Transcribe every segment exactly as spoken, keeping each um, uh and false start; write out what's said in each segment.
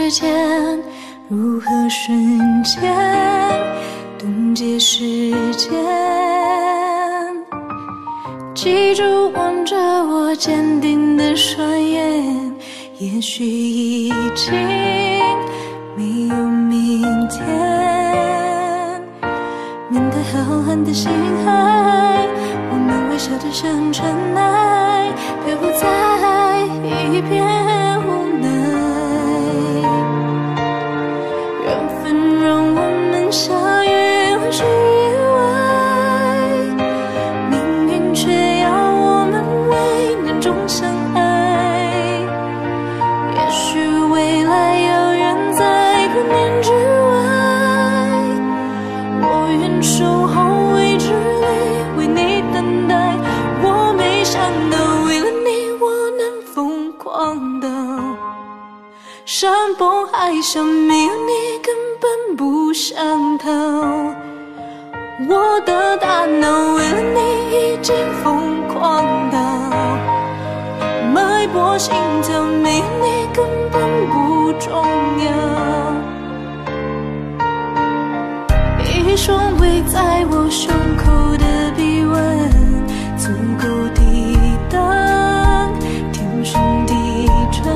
指尖，如何瞬间冻结时间？记住望着我坚定的双眼，也许已经没有明天。面对浩瀚的星海，我们微笑着像尘埃，漂浮在一片无奈。缘分让我们相遇，或是意外，命运却要我们为难中相爱。也许未来遥远在光年之外，我愿守候未知里为你等待。我没想到为了你我能疯狂到山崩海啸，没有你根本不想逃。我的大脑为了你已经疯狂到脉搏心跳，没有你根本不重要。一双围在我胸口的臂弯，足够抵挡天旋地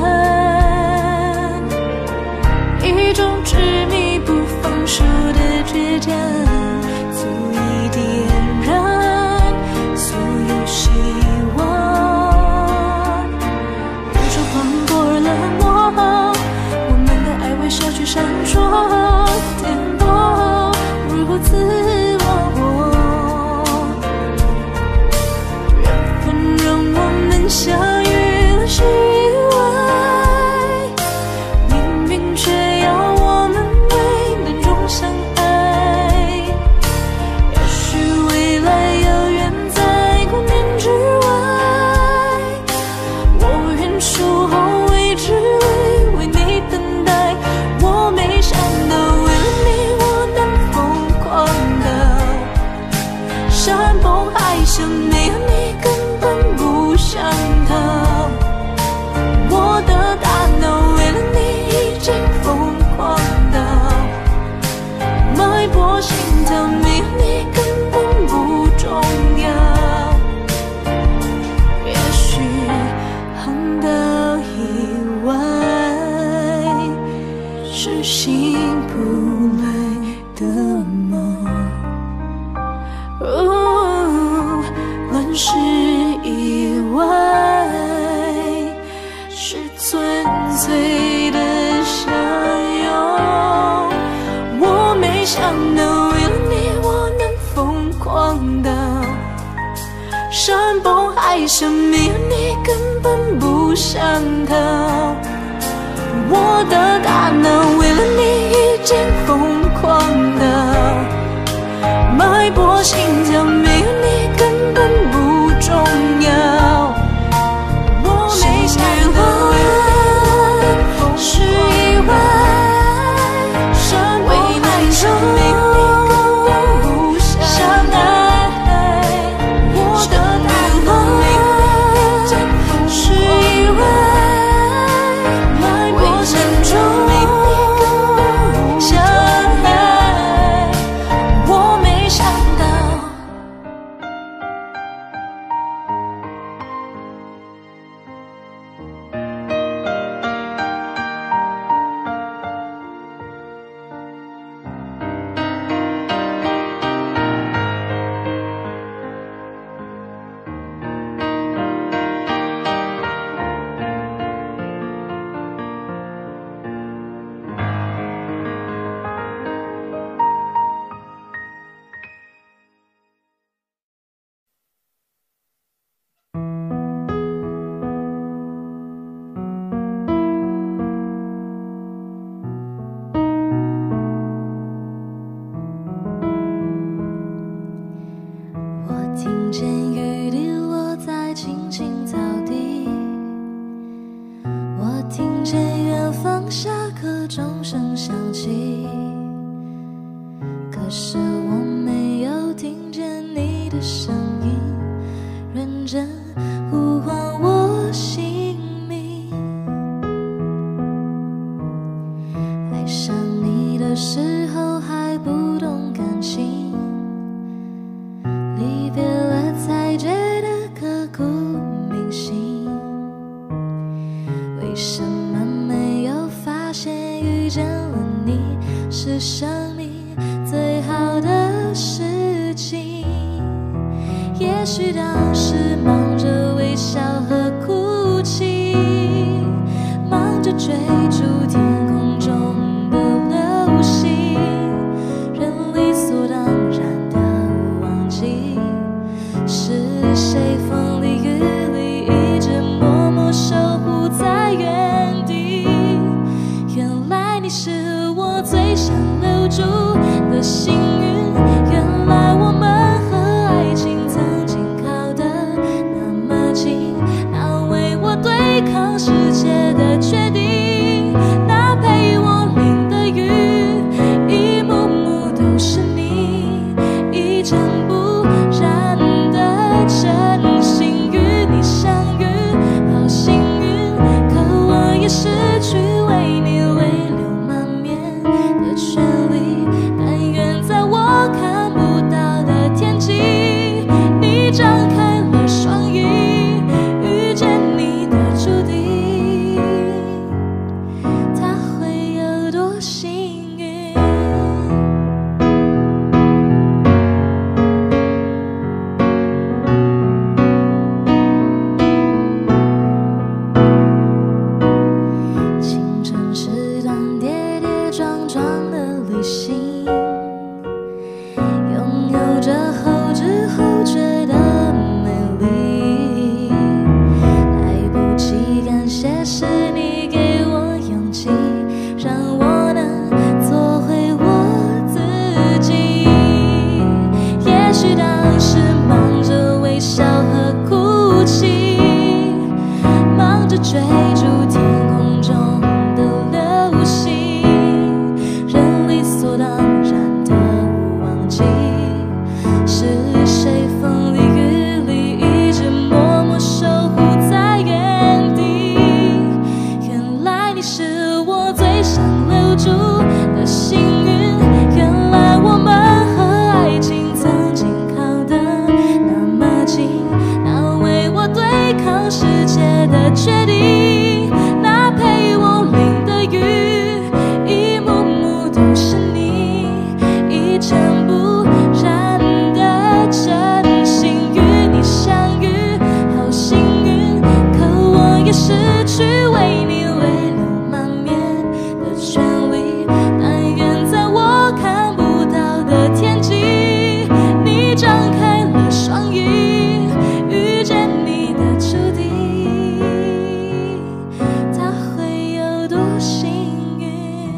转。一种执迷不放手的倔强，足以点燃所有希望。宇宙宽阔而冷漠，我们的爱微笑去闪烁，颠簸如此忘我。缘分让我们相遇了是意外，命运却要我们为难中相爱。也许未来遥远在光年之外，我愿守候未知里为你等待。我没想到为了你我能疯狂到山崩海啸，没有你根本不想逃。我的大脑为了你已经疯狂到脉搏心跳，没有你根本不重要。也许航到意外是醒不来的梦。哦，乱世意外是纯粹的相拥。我没想到为了你我能疯狂到山崩海啸，没有你根本不想逃。我的大脑为了你已经疯狂到脉搏心跳，没有你根本不重要。我没想到是意外，山崩海啸，没有你根本不相爱。我的大脑没有你已经是意外，脉搏心跳，没有你根本不相爱。我没想到。 命最好的事情。也许当时忙着微笑和哭泣，忙着追逐天空中的流星，人理所当然的忘记，是谁风里雨里一直默默守护在原地。原来你是我最想留住的幸运，原来我们和爱情曾经靠得那么近，那为我对抗世界的决定，那陪我淋的雨，一幕幕都是你，一尘不染的真心与你相遇，好幸运，可我也失去为你泪流满面的权利。但愿在我看不到的天际，你张开了双翼，遇见你的注定，他会有多幸运？青春是段跌跌撞撞的旅行，拥有着后知后觉的美丽，来不及感谢是你给我勇气，让我能做回我自己。也许当时忙着微笑和哭泣，忙着追逐天空中的流星，人理所当然的忘记，是谁风里雨里一直默默守护在原地。原来你是我最想留住的幸运，原来我们和爱情曾经靠得那么近，那为我对抗世界的决定，那陪我淋的雨，一幕幕都是你，一尘不染的真心与你相遇，好幸运，可我也失去为你泪流满面的权利。但愿在我看不到的天际，你张开了双翼，遇见你的注定，他会有多幸运？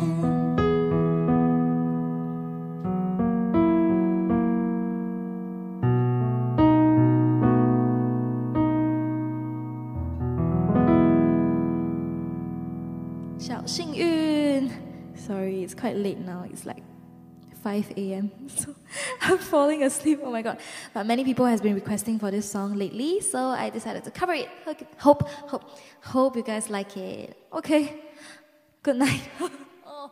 小幸运。Sorry, it's quite late now. It's like five A M So I'm falling asleep. Oh my god! But many people has been requesting for this song lately, so I decided to cover it. Okay. Hope, hope, hope you guys like it. Okay. Good night. Oh.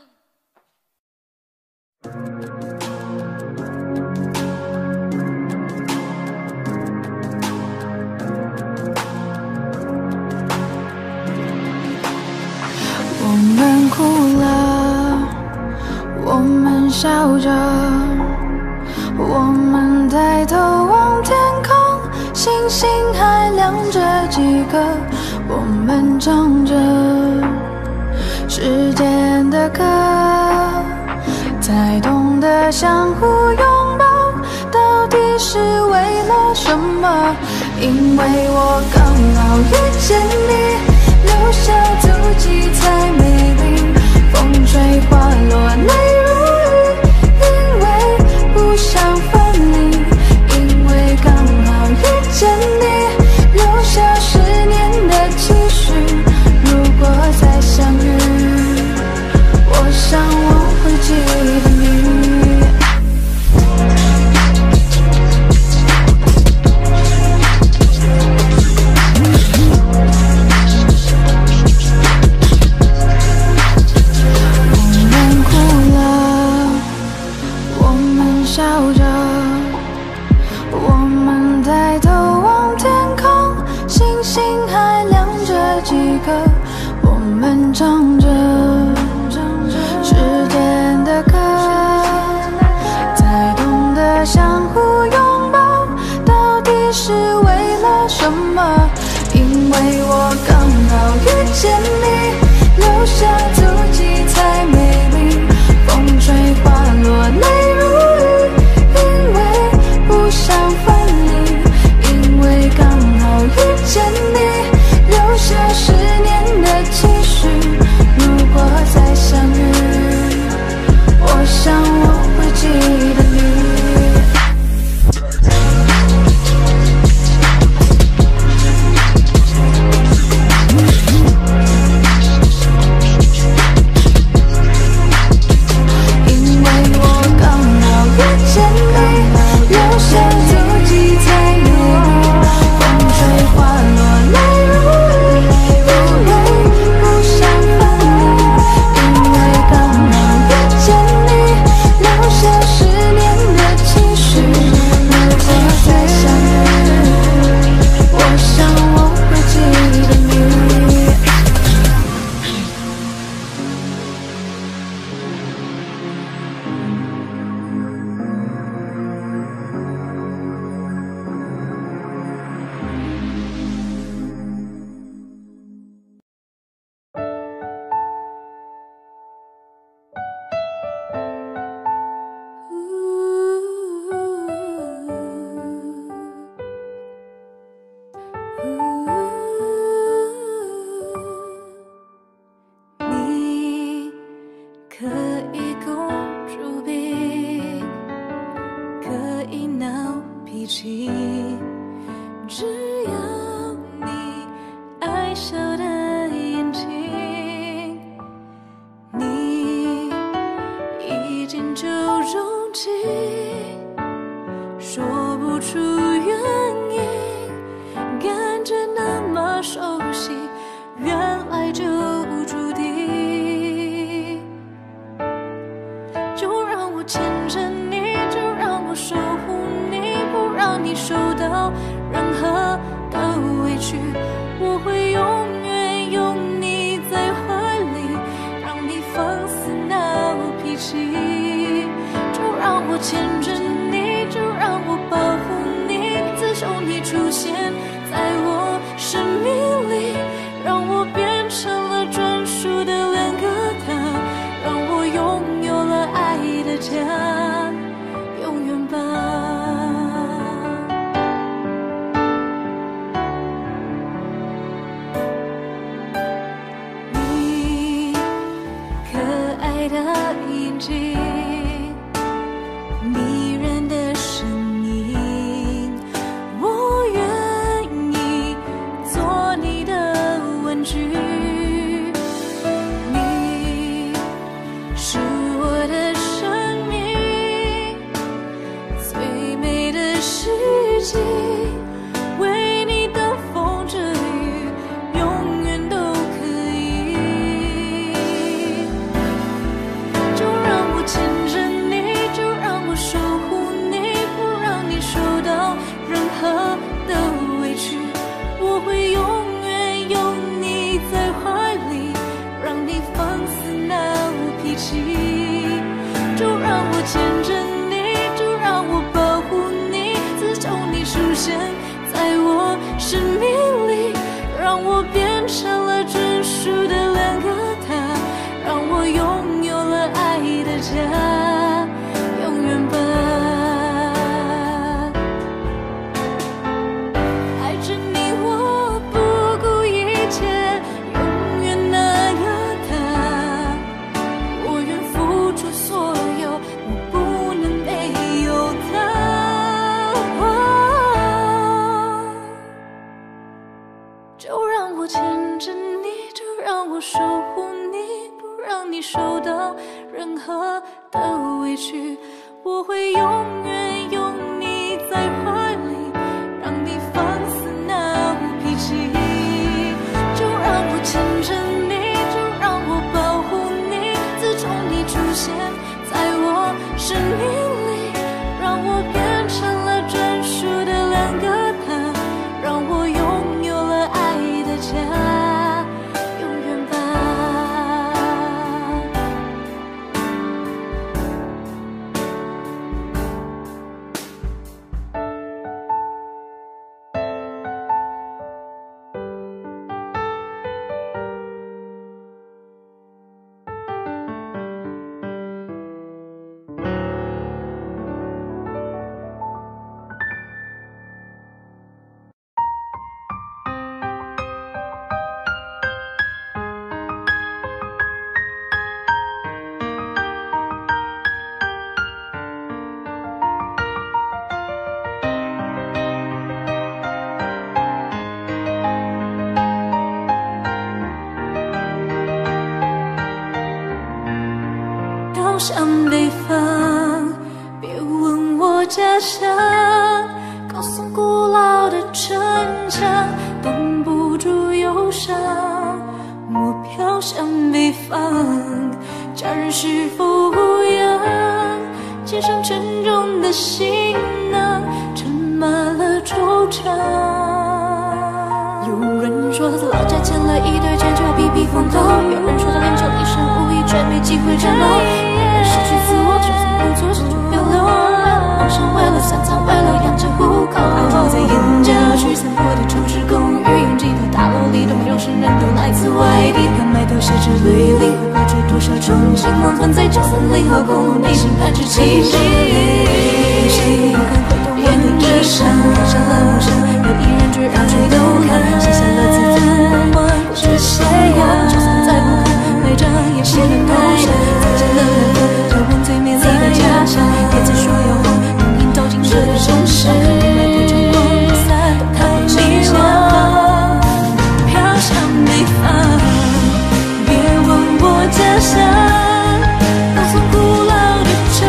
我们哭了，我们笑着，我们抬头望天空，星星还亮着几个，我们唱着时间的歌，才懂得相互拥抱，到底是为了什么？因为我刚好遇见你，留下足迹才美丽，风吹花落泪如雨，因为不想分离，因为刚好遇见你，留下十年的期许，如果再相遇，我想我会记得你。我们哭了， 见就钟情，说不出原因，感觉那么熟悉，原来就注定。就让我牵着你，就让我守护你，不让你受到任何的委屈。我会永远拥你在怀里，让你放肆闹脾气。就让我牵着你，就让我保护你，自从你出现在我生命里，让我变成了专属的两个他，让我拥有了爱的家，永远吧。你可爱的眼睛，迷人的声音，我愿意做你的玩具。你是我的生命，最美的事情，为你等风着雨，永远都可以。就让我牵着你，就让我守护你，不让你受到任何的委屈。我会永远拥你在怀里，让你放肆闹脾气。就让我牵着你，就让我保护你，自从你出现在我生命里，让我变成了专属的两个他，让我拥有了爱的家，永远吧。爱着你我不顾一切，永远那个他，我愿付出所有，我不能没有他。就让我牵着你，就让我守护你，不让你受到任何的委屈。我会永远拥你在怀里，让你放肆闹脾气。就让我牵着你，就让我保护你，自从你出现在我生命里，让我变成了专属的两个他，让我拥有了爱的家，永远吧。高山北方，别问我家乡，高耸古老的城墙，挡不住忧伤。我飘向北方，家人是否无恙？肩上沉重的行囊，盛满了惆怅。有人说老家牵了一对千秋避避风头，有人说练就一身武艺，却没机会战斗。失去自我，就算不做事就别留。为了梦想，为了三餐，为了养家糊口。爱就在眼角，去散播的城市公寓，拥挤的大楼里，都没有生人都来自外地。看埋头写着履历，会挂着多少憧憬，望存在九三零和公路，内心盼着奇迹。谁敢回头望着山，上了梦想，有一人却让谁都看，写下了自尊光环，过着斜阳。就算再不堪，每张也写了多少，再见了缘分，交换最美丽的家乡。别再说要红，容颜照进这个城市，来不成光不散，都看不清向。飘向北方，别问我家乡，高耸古老的城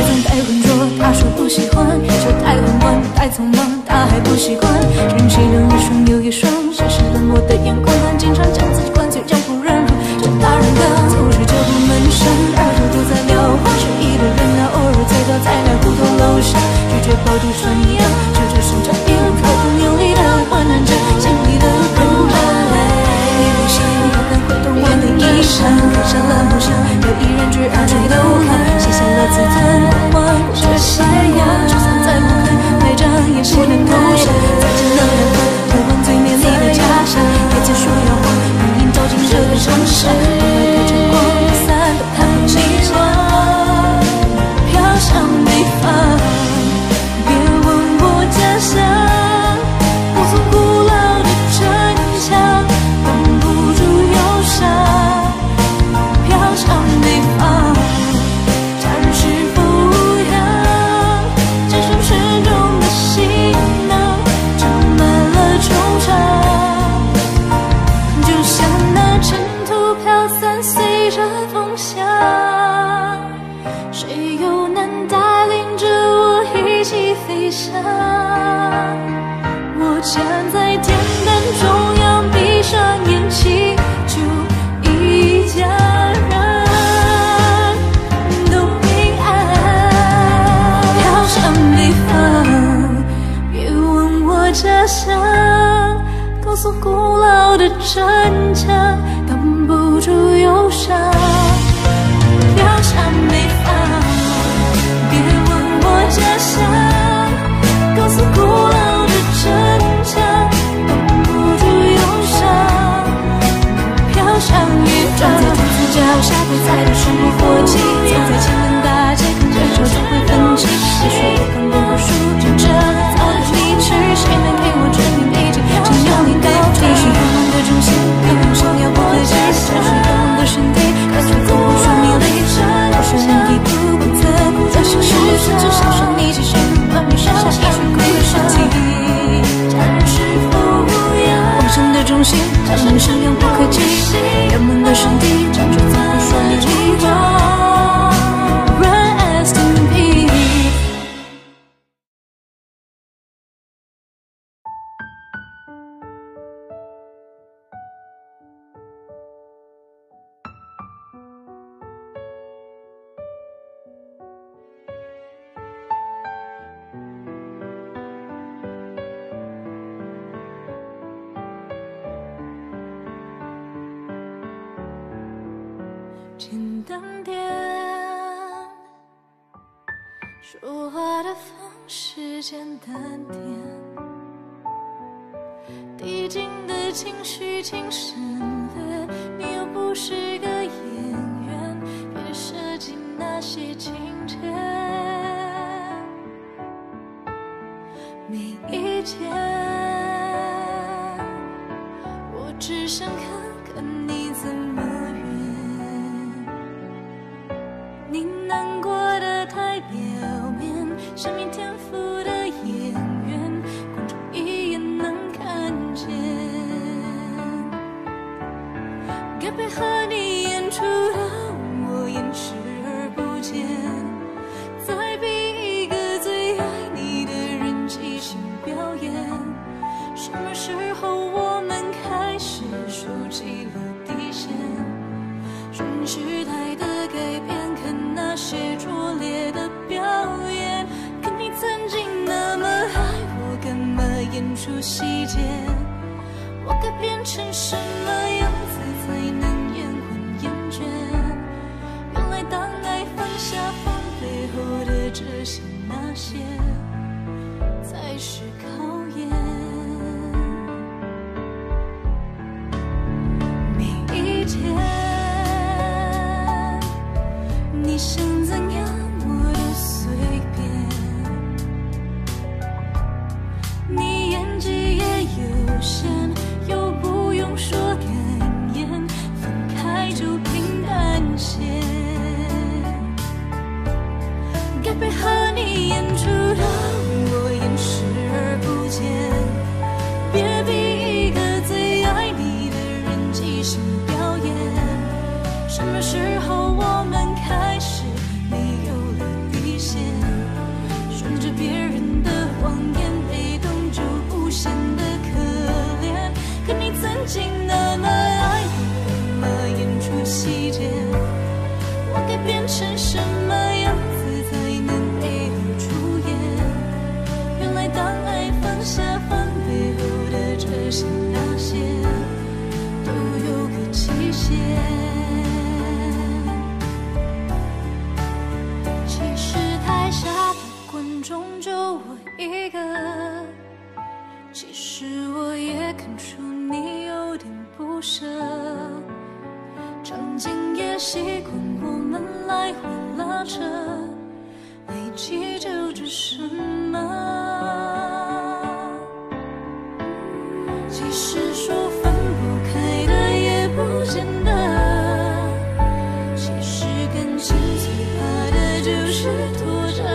太脏太浑浊，他说不喜欢；酒太混乱太匆忙，他还不习惯。人气的一双又一双，现实冷漠的眼光，他经常将自己灌醉，将不认同，将大人的走出这部门上，二头都在撩花，失意的人啊，偶尔醉倒在那胡同楼下，拒绝饱读涮羊，就只剩这一路口更用力的换难着心里的人啊。一路上有人会懂我的衣裳，刻下了梦想，又依然决然追头看，写下了自尊光环，过着斜阳，就算再不肯埋葬也是能投降。再见了两个流光最美丽的家乡，也结束摇晃，光阴照进这个城市，慢慢的晨光离散都看不清楚，飘向北方。别问我家乡，我从古老的城墙挡不住忧伤，飘向北方。暂时不要肩上沉重的行囊，装满了惆怅，就像那尘土飘散随着风向，谁又能带领着我一起飞翔？我站在天灯中央，闭上眼祈求一家人都平安，飘向北方。别问我家乡，告诉古老的城墙挡不住忧伤，飘向北方。别问我家乡，告诉古老的城墙挡不住忧伤，飘向远方。站在天子脚下，不再的生活火气，走在前门大街，看着手总会分歧。也许我看不过书，真正早已离去，谁能给我证明一切真要你到底？是愿望的中心，永远想要不可及，就是愿望的身体，看着走不说迷离，我是能一步不得不在现实，只想说你其实完美剩下一具骨的尸体，暂时不要梦想的中心，他们生养不可及，愿望的身体，站着走不说迷离。Rest in peace。简单点，说话的方式简单点，递进的情绪请省略，你又不是个演员，别设计那些情节。没意见，我只想看看你怎么你难过的太表面，像没天赋的演员，观众一眼能看见。该配合你演出的我演视而不见，再逼一个最爱你的人即兴表演。什么时候我们开始熟悉了底线？顺时代的改变，看那些拙劣的表演，可你曾经那么爱我，干嘛演出细节？我该变成什么样子才能延缓厌倦？原来当爱放下放背后的这些那些，才是考验。每一天你想怎样我都随便，你演技也有限，又不用说感言，分开就平淡些。该配合你演出的经那么爱你，干嘛演出细节？我该变成什么样子才能配合出演？原来当爱放下防备后的这些那些，都有个期限。其实台下的观众就我一个，其实我也看出你有点不舍，场景也习惯我们来回拉扯，没记住这什么？其实说分不开的也不见得，其实感情最怕的就是拖着，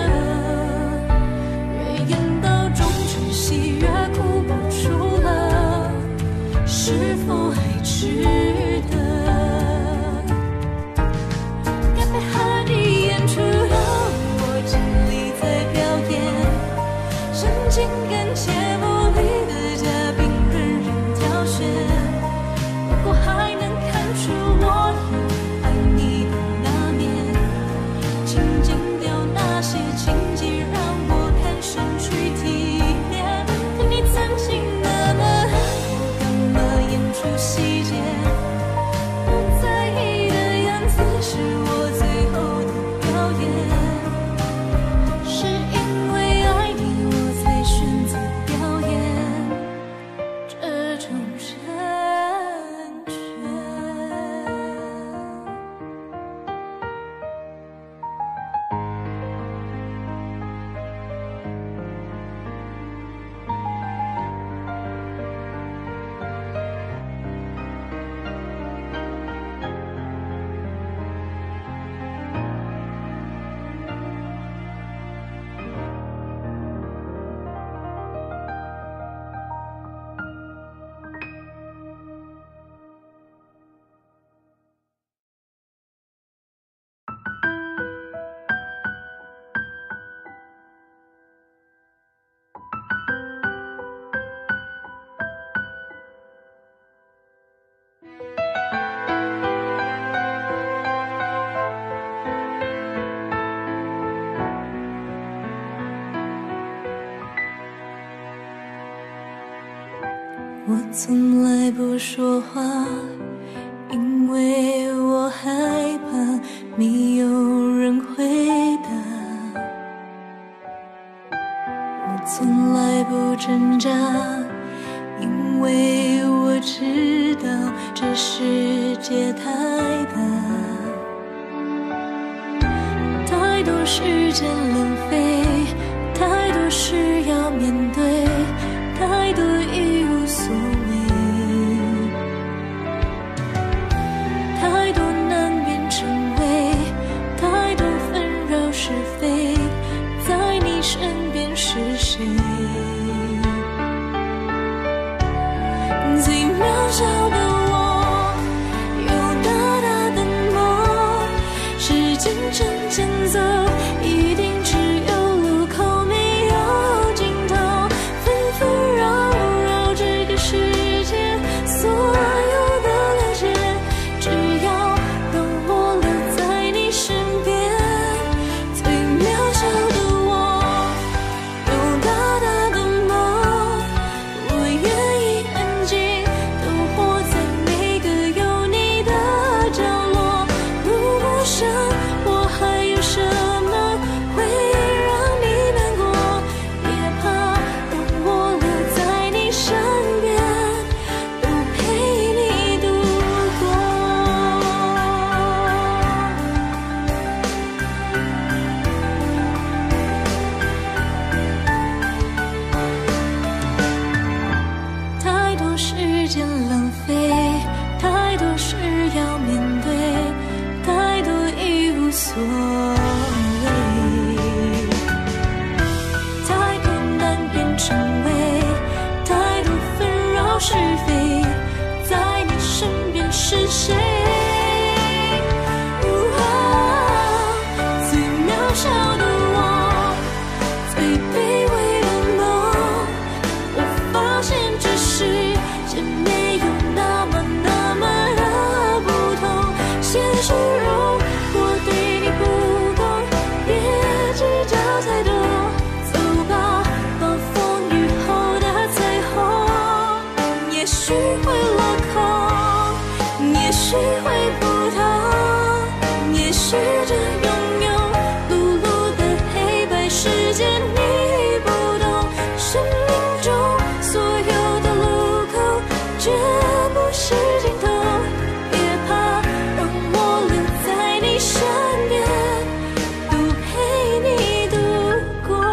越演到中场戏越哭不出了，是否还值得？该配合你演出后，我尽力在表演，神经感节目里的嘉宾任人挑选，如果还能看出我有爱你的那面，请剪掉那些情节，让我看上去体面。可你曾经那么爱我，干嘛演出细节？不在意的样子是我最后的表演，是因为爱你我才选择表演这种成全。我从来不说话，因为我害怕没有人回答。我从来不挣扎，因为我知道这世界太大，太多时间浪费，太多事要面对，太多已无所谓，太多难辨真伪，太多纷扰是非，在你身边是谁？最渺小的我，有大大的梦，时间向前走，一定只有世界你不懂，生命中所有的路口绝不是尽头。别怕，让我留在你身边，都陪你度过。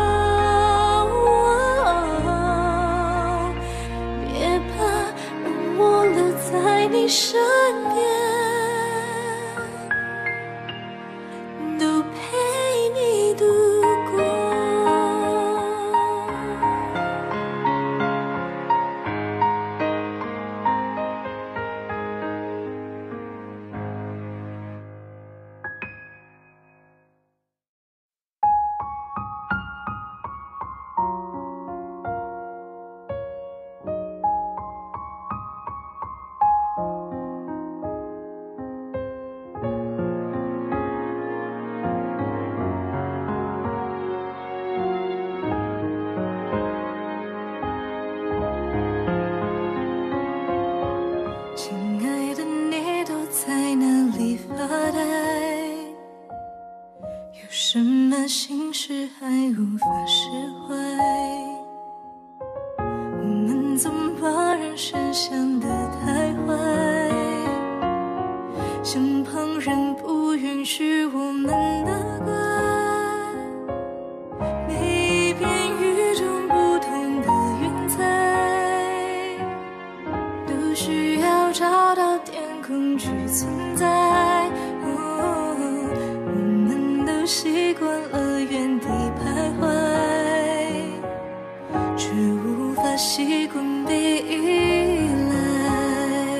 别怕，让我留在你身边。 什么心事还无法释怀？我们总把人生想得太坏，像旁人不允许我们的怪。每一片与众不同的云彩，都需要找到点空去存在。习惯了原地徘徊，却无法习惯被依赖。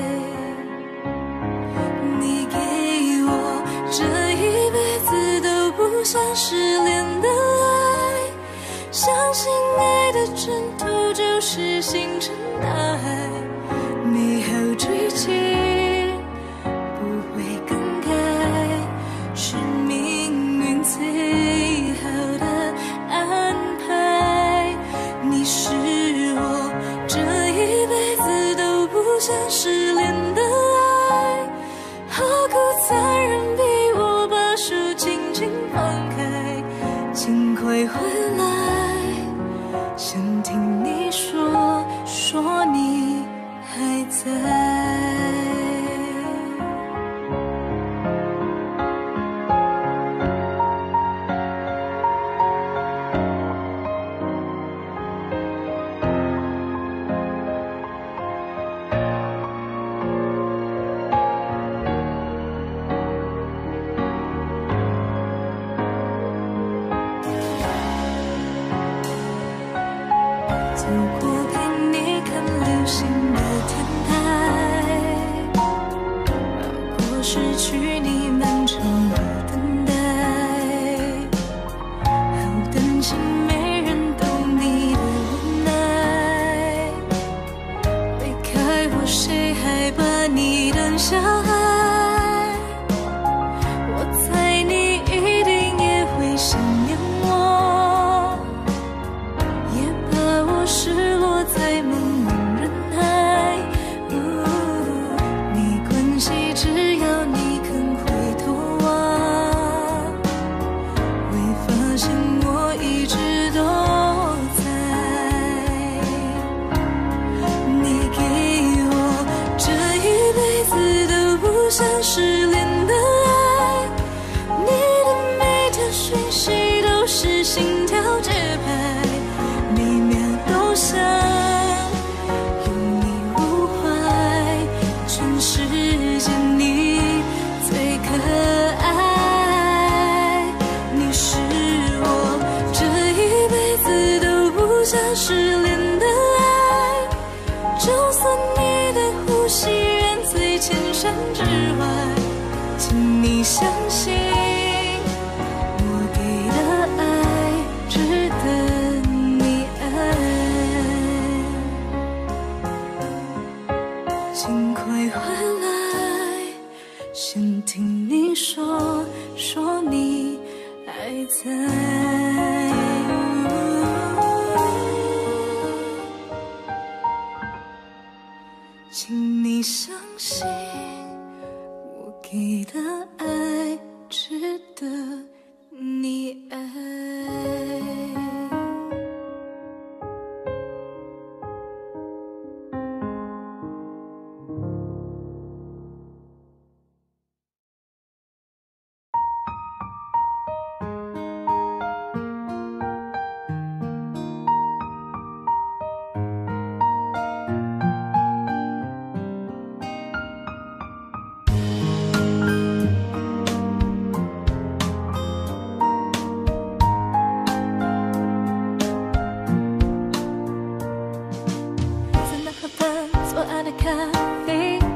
你给我这一辈子都不想失联的爱，相信爱的征途就是星辰大海，美好追忆不会更改，是最好的安排。你是我这一辈子都不想失联的爱，好苦残忍，逼我把手紧紧放开。请快回来，想听你说，说你还在。走过陪你看流星的天台，绕过失去你漫长的等待，好担心没人懂你的无奈。离开我，谁还把你当小孩？我猜你一定也会想念我，失落在茫茫人海，哦，没关系，只要你肯回头望，会发现我一直都在。你给我这一辈子都不想失联的爱，你的每条讯息都是心跳节拍，每秒都想有你入怀，全世界你最可爱。你是我这一辈子都不想失联的爱，就算你的呼吸远在千山之外，请你相信我给的爱值得你爱。请快回来，想听你说，说你还在。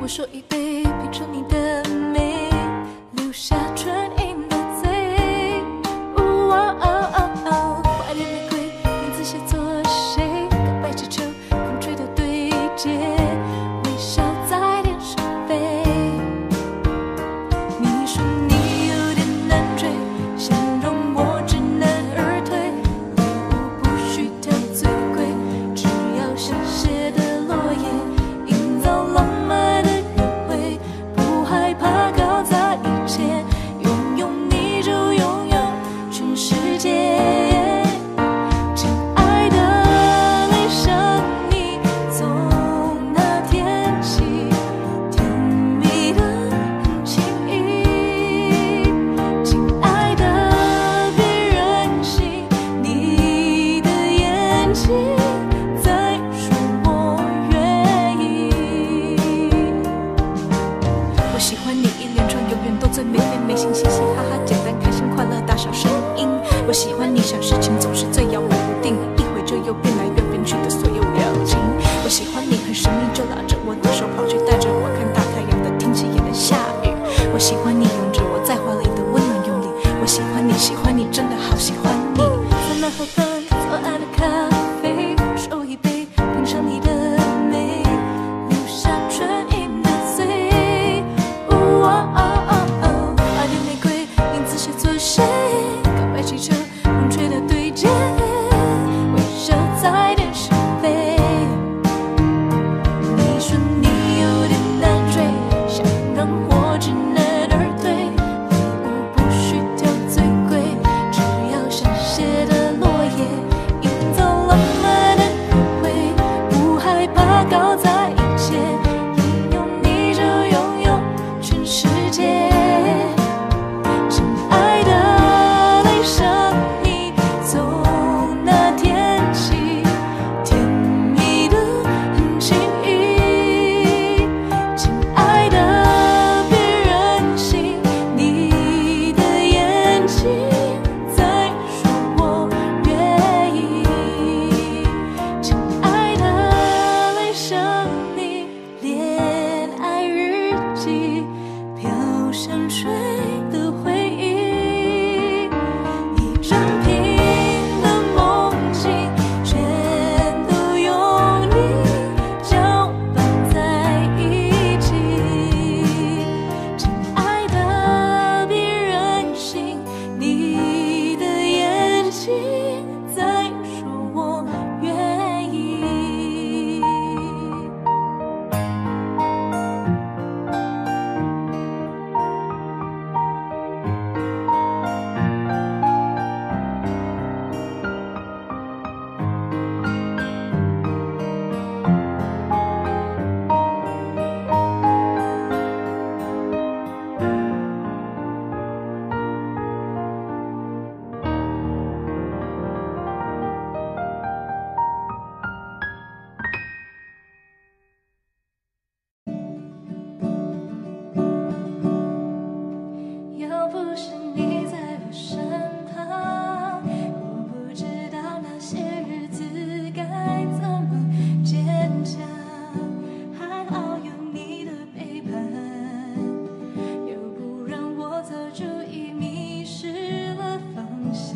手一杯，品尝你的美，留下唇印的嘴。哦哦哦哦，花店玫瑰，名字写作谁？告白气球，风吹的对接，微笑在天上飞。你说你有点难追，想让我知难而退，礼物不需挑最贵，只要香榭的落叶，营造浪漫的约会，不害怕搞砸一切，拥有你就拥有全世界。亲爱的，爱上你从那天起，甜蜜的很轻易。亲爱的，别任性，你的眼睛在说我愿意。我喜欢你一连串永远都最美美美心嘻嘻哈哈，简单开心快乐大小声音。我喜欢你想事情总是最摇摆不定，一会就又变来越变去的所有表情。我喜欢你很神秘，就拉着我的手跑去带着我看大太阳的天气也能下雨。我喜欢你拥着我在怀里的温暖用力，我喜欢你喜欢你真的好喜欢你。在那河畔左岸的咖啡，手一杯品尝你的美，留下唇印的嘴。哦哦哦哦，花店玫瑰，名字写作谁？告白气球，风吹的对接，微笑在天上飞。你说你有点难追，想让我知难而退，礼物不需挑最贵，只要香榭的落叶，营造浪漫的约会，不害怕搞砸一切，拥有你就拥有全世界。亲爱的，爱上你从那天起，甜蜜的很轻易。亲爱的，别任性，你的眼睛在说我愿意。亲爱的，爱上你，恋爱日记，飘香水的回忆，一整瓶的梦境，全都用你搅拌在一起。亲爱的，别任性，你的眼睛在说我愿意。要不是你在我身旁，我不知道那些日子该怎么坚强。还好有你的陪伴，要不然我早就已迷失了方向。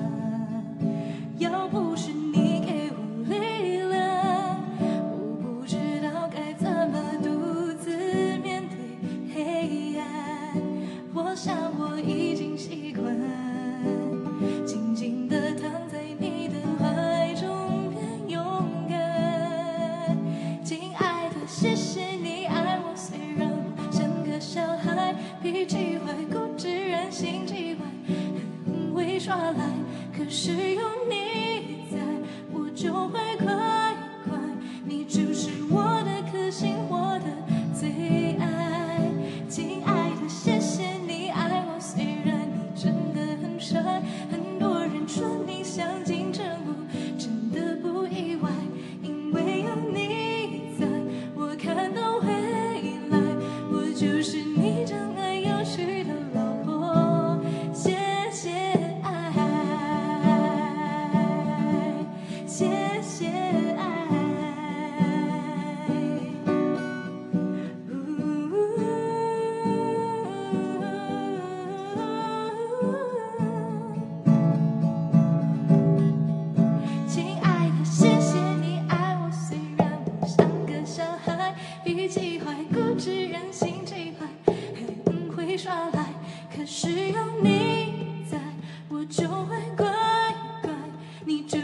要不是你给我力量，我不知道该怎么独自面对黑暗。我想我已经习惯，静静地躺在你的怀中变勇敢。亲爱的，谢谢你爱我，虽然我像个小孩，脾气坏，固执任性极坏，很会耍赖。可是有你在，我就会乖乖。你就是我的颗星，我的最爱。亲爱的，谢谢你爱我，虽然你真的很帅，很多人说你像金城武，真的不意外，因为有你在，我看到未来，我就是你真爱要娶的老婆。谢谢爱，谢谢。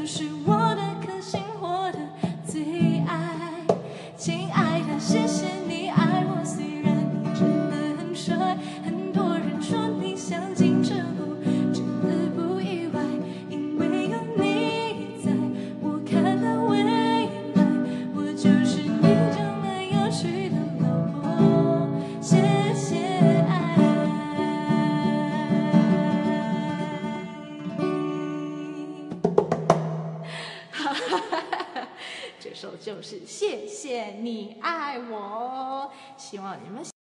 就是我的颗心，我的最爱。亲爱的，谢谢你爱我，虽然你真的很帅，很多人说你像金城武，真的不意外，因为有你在，我看到未来，我就是你将来要娶的老婆。谢谢爱。哈哈哈哈，这首就是谢谢你爱我，希望你们。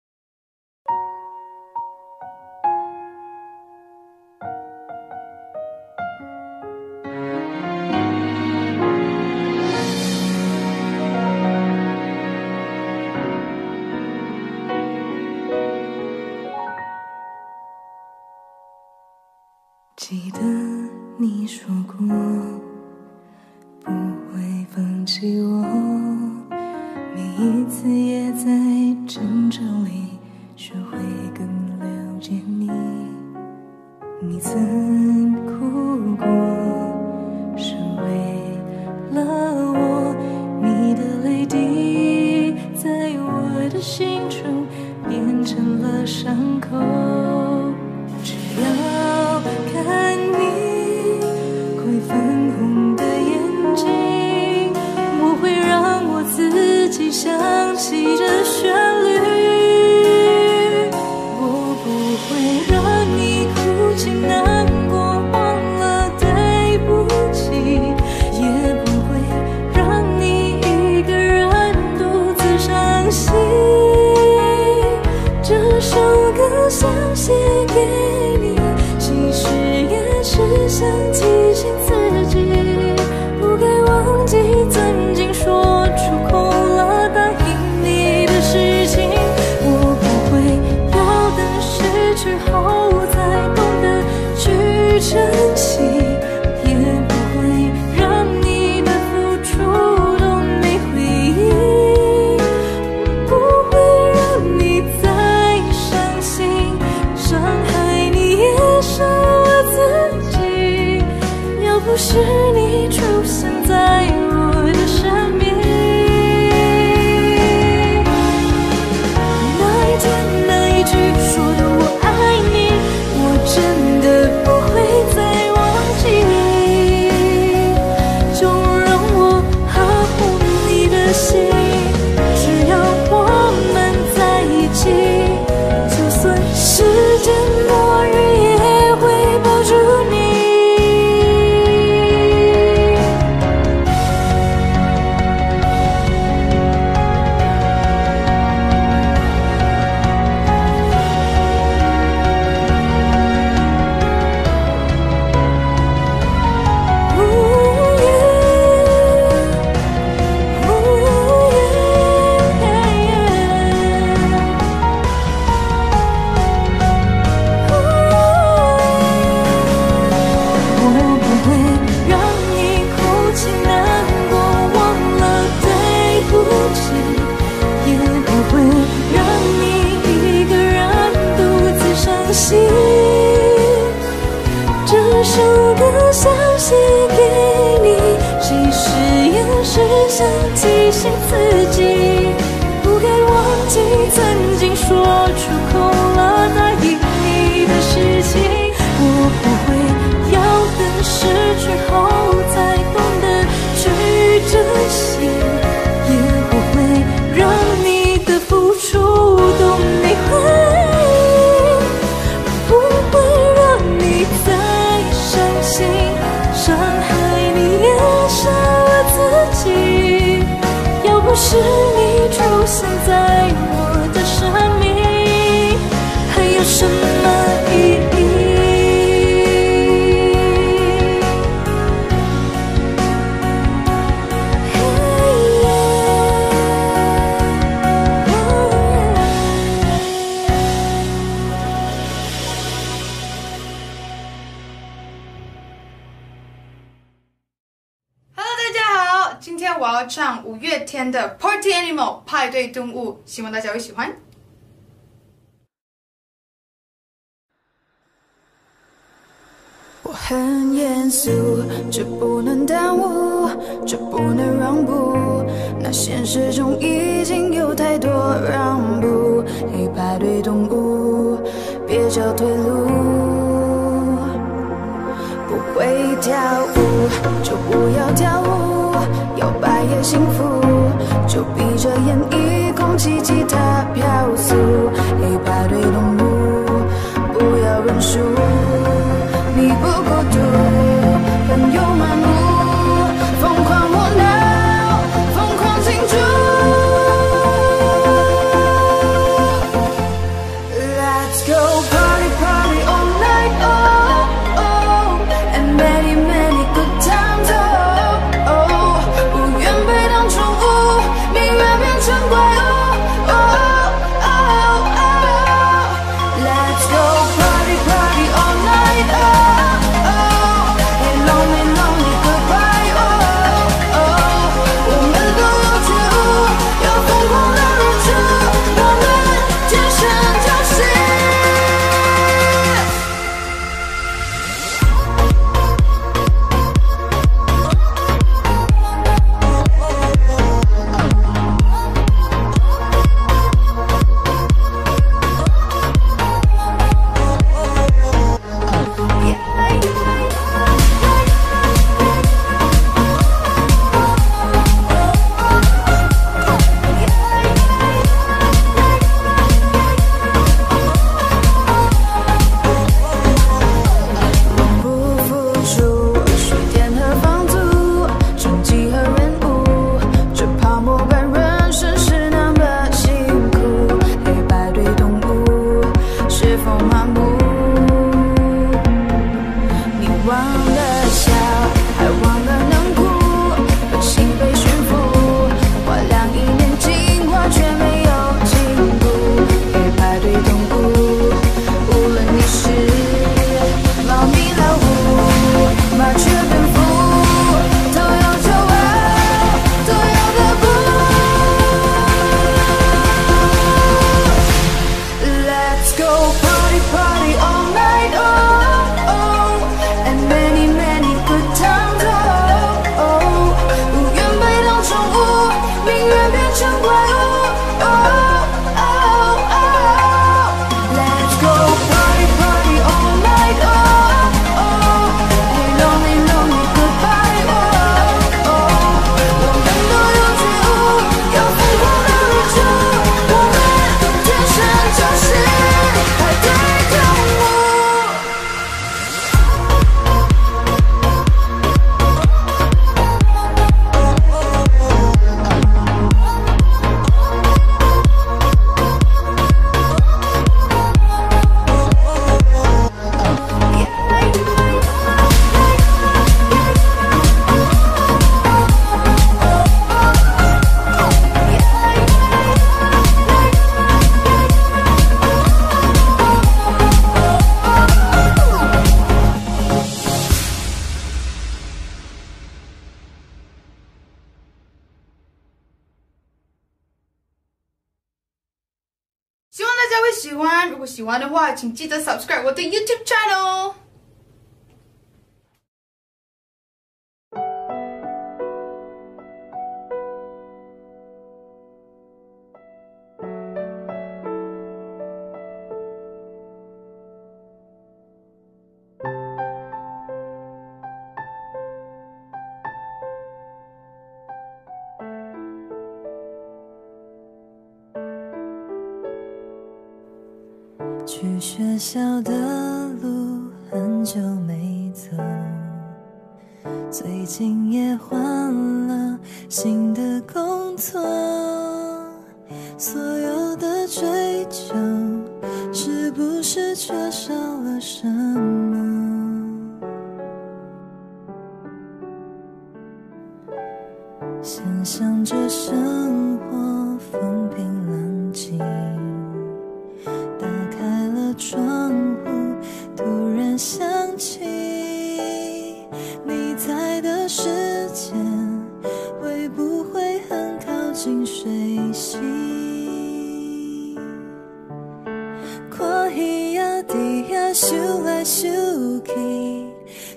记得你说过不会放弃我，每一次也在争吵里学会更了解你。你曾哭过是为了我，你的泪滴在我的心中变成了伤口。只要看你快粉红的眼睛，我会让我自己想起这旋律。我不会让你哭泣难过，忘了对不起，也不会让你一个人独自伤心。这首歌想写给你，其实也是想提醒自己，不该忘记曾经说出口了答应你的事情。我不会要等失去后才懂得去珍惜，也不会让你的付出都没回应，不会让你再伤心，伤害你也伤了自己。要不是你出现在我的生命，那一天那一句说的我爱你，我真的不会再忘记。就让我呵护你的心，只要我们在一起，就算世界末日也会抱住你。这首歌想写给你，其实也是想提醒自己，不该忘记曾经说出口了答应你的事情。我不会要等失去后才懂得去珍惜，也不会让你的付出都没回应，不会让你再伤心，伤害你也伤了自己。要不是你出现在我的生命，还有什么意义？ 今天我要唱五月天的 Party Animal 派对动物，希望大家会喜欢。 我很严肃，这不能耽误，这不能让步。那现实中已经有太多让步，黑排队动物，别找退路。不会跳舞就不要跳舞，摇摆也幸福，就闭着眼一空气吉他飘速。黑排队动物，不要认输。 你不孤独，朋友漫步，疯狂摸脑，疯狂庆祝。Let's go party party all night, oh oh, and many many good times, oh oh。不愿被当宠物，宁愿变成怪物。 Let's go party party all night, oh. 希望大家会喜欢，如果喜欢的话，请记得 subscribe 我的 YouTube channel。 去学校的路很久没走，最近也换了新的工作，所有的追求是不是缺少了什么？想象着生活风平浪静，窗户突然想起你在的时间，会不会很靠近水溪？看鱼仔伫遐游来游去，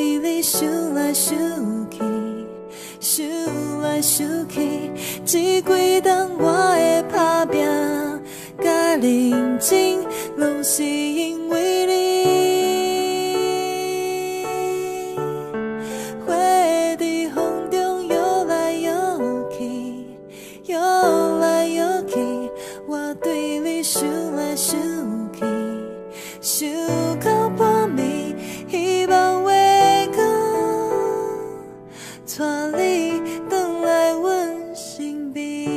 对你想来想去，想来想去，这几冬我的打拼甲认真，拢是因为你。花在风中摇来摇去，摇来摇去，我对你想来想去，想到半暝，希望月光带你回来阮身边。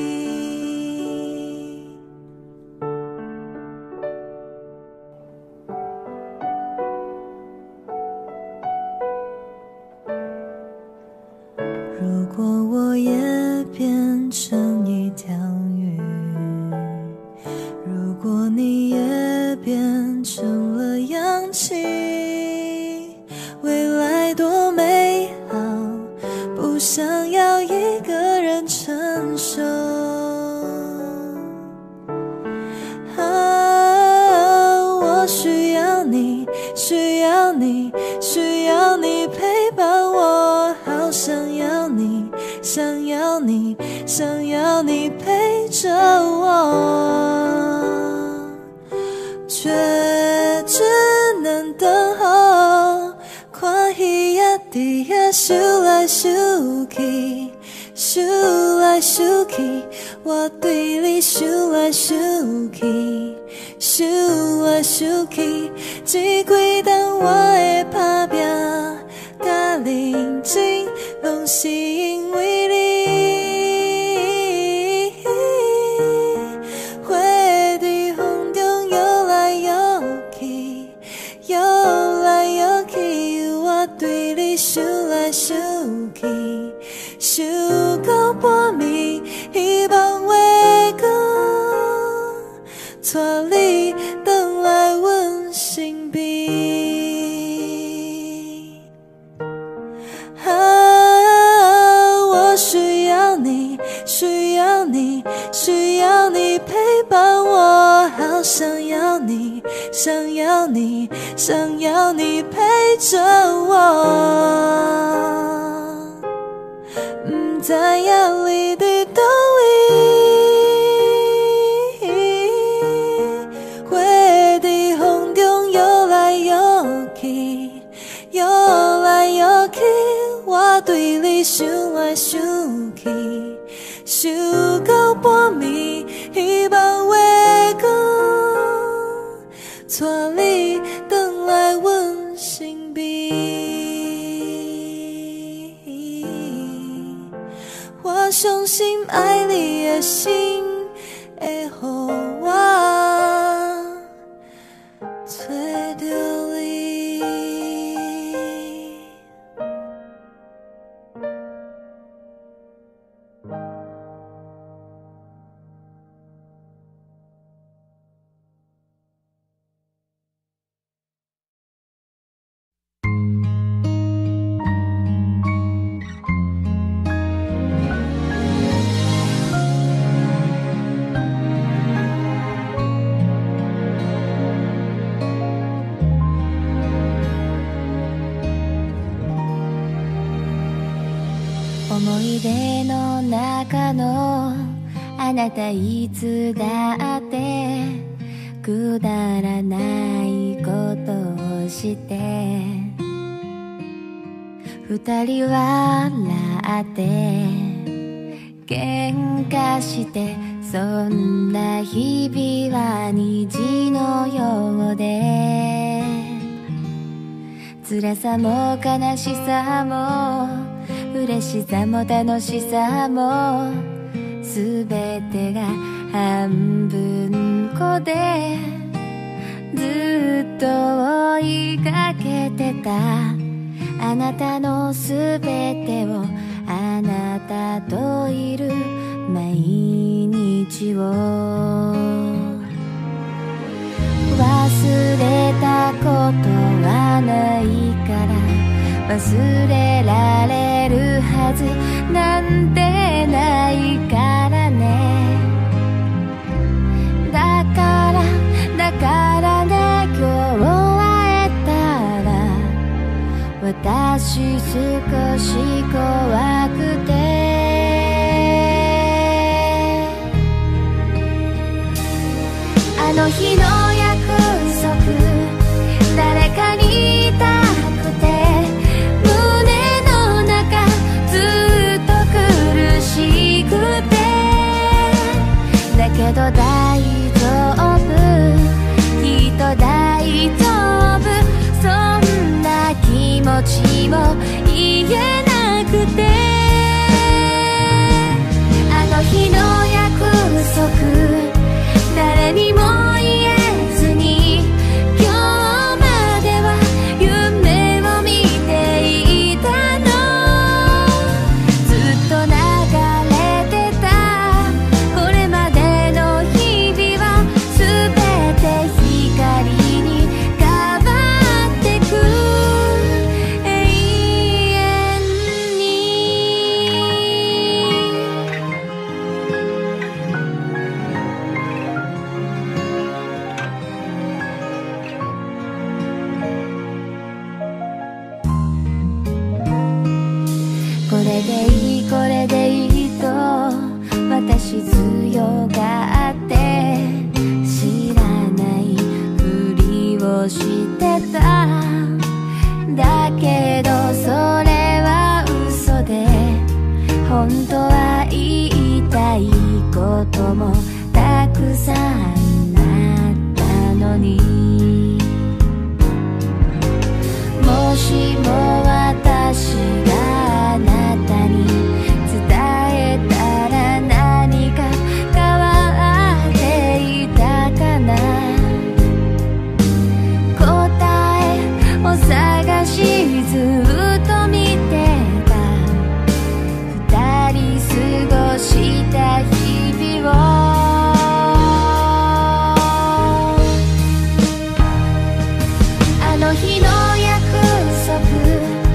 如果我也变成一条鱼，如果你也变成了氧气，未来多美好，不想要一个人承受。啊，我需要你，需要你，需要你陪伴我，好想要你，想要你，想要你陪着我，却只能等候。看鱼仔伫遐游来游去，游来游去，我对你想来想去，想来想去，这几冬我的打拼甲认真，拢是因为你。花在风中摇来摇去，摇来摇去，我对你想来想去，想到半暝，希望月光带你回来阮身边。啊，我需要你，需要你，需要你陪伴我，好想要你，想要你，想要你陪着我，不知影你伫倒位。花在风中摇来摇去，摇来摇去，我对你想来想去，想到半暝，希望月光带你回来阮身边。我相信爱你的心会予我找到你。 思い出の中のあなた、いつだってくだらないことをして二人笑って喧嘩して、そんな日々は虹のようで、辛さも悲しさも嬉しさも楽しさもすべてが半分こで、ずっと追いかけてたあなたのすべてを、あなたといる毎日を忘れたことはないから、忘れられるはずなんてないからね。だからだからね、今日会えたら私少し怖くてあの日の約束誰かに言いたくて胸の中ずっと苦しくてだけど大丈夫きっと大丈夫そんな気持ちも言えなくてあの日の約束誰にも言えずに今日までは夢を見ていたのずっと流れてたこれまでの日々は全て光に変わってく永遠にこれでいいこれでいいと私強がって知らないふりをしてただけどそれは嘘で本当は言いたいこともたくさんあったのにもしも私があなたに伝えたら何か変わっていたかな答えを探しずっと見てた二人過ごした日々をあの日の約束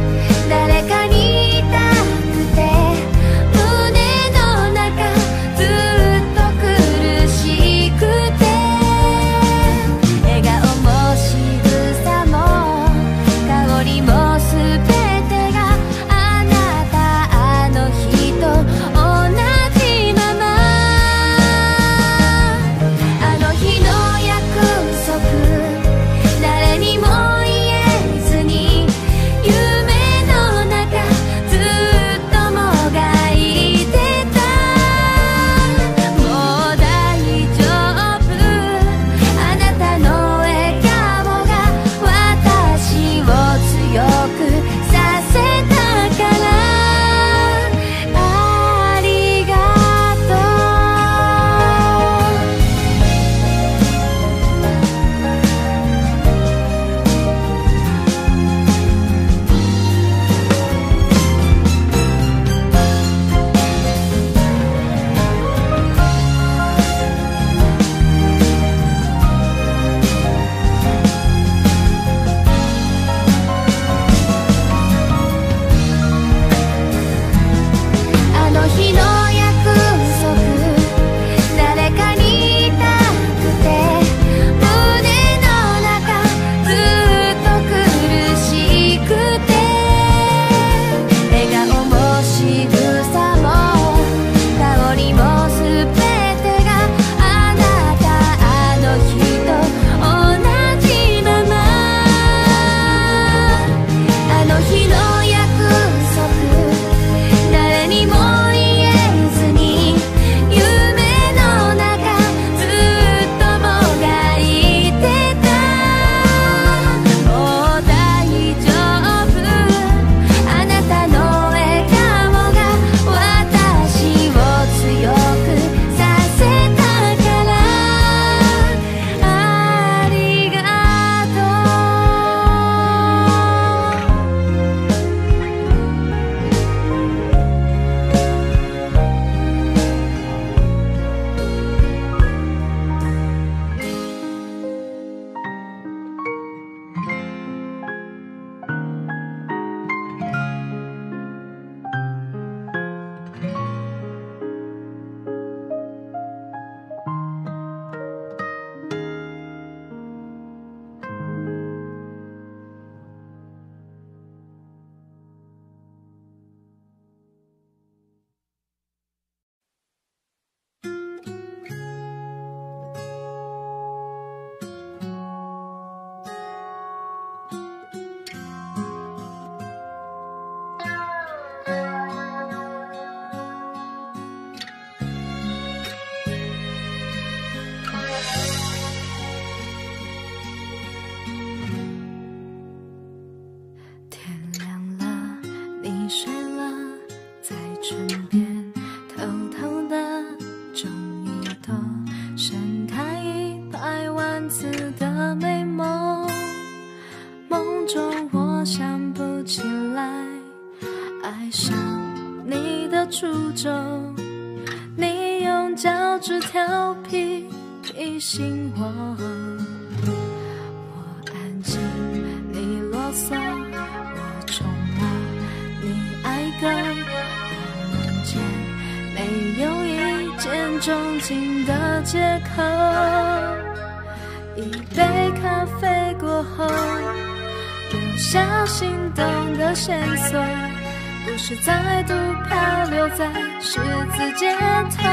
爱上你的初衷，你用脚趾调皮提醒我，我安静，你啰嗦，我宠闹，你爱歌，我闻见没有一见钟情的借口。一杯咖啡过后，留下心动的线索，故事再度漂流在十字街头。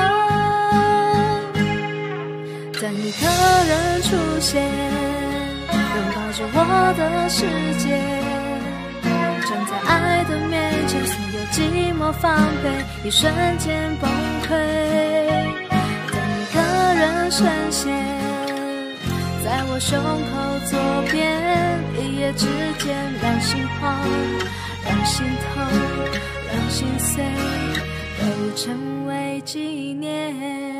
等一个人出现，拥抱着我的世界，站在爱的面前，所有寂寞防备一瞬间崩溃。等一个人深陷在我胸口左边，一夜之间让心慌，让心痛，让心碎，都成为纪念。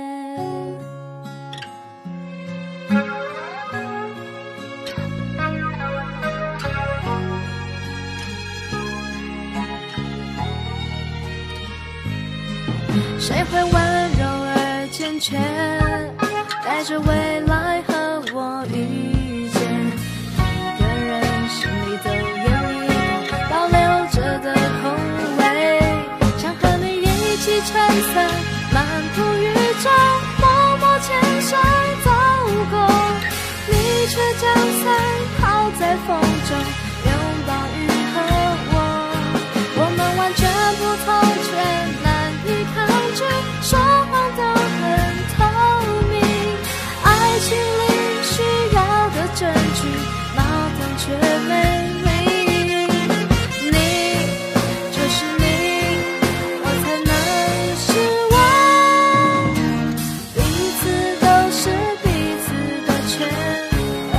谁会温柔而坚决，带着未来和我遇见？每个人心里都有一个保留着的空位，想和你一起撑伞漫步雨中，默默牵手走过，你却将伞抛在风中，拥抱雨和我，我们完全不同却难以抗拒，说谎都很透明，爱情里需要的证据，矛盾却美丽。你就是你，我才能是我，彼此都是彼此的缺口。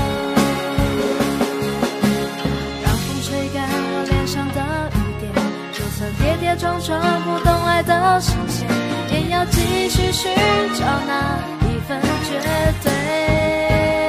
让风吹干我脸上的雨点，就算跌跌撞撞不懂爱的新鲜，也要继续寻找那一份绝对。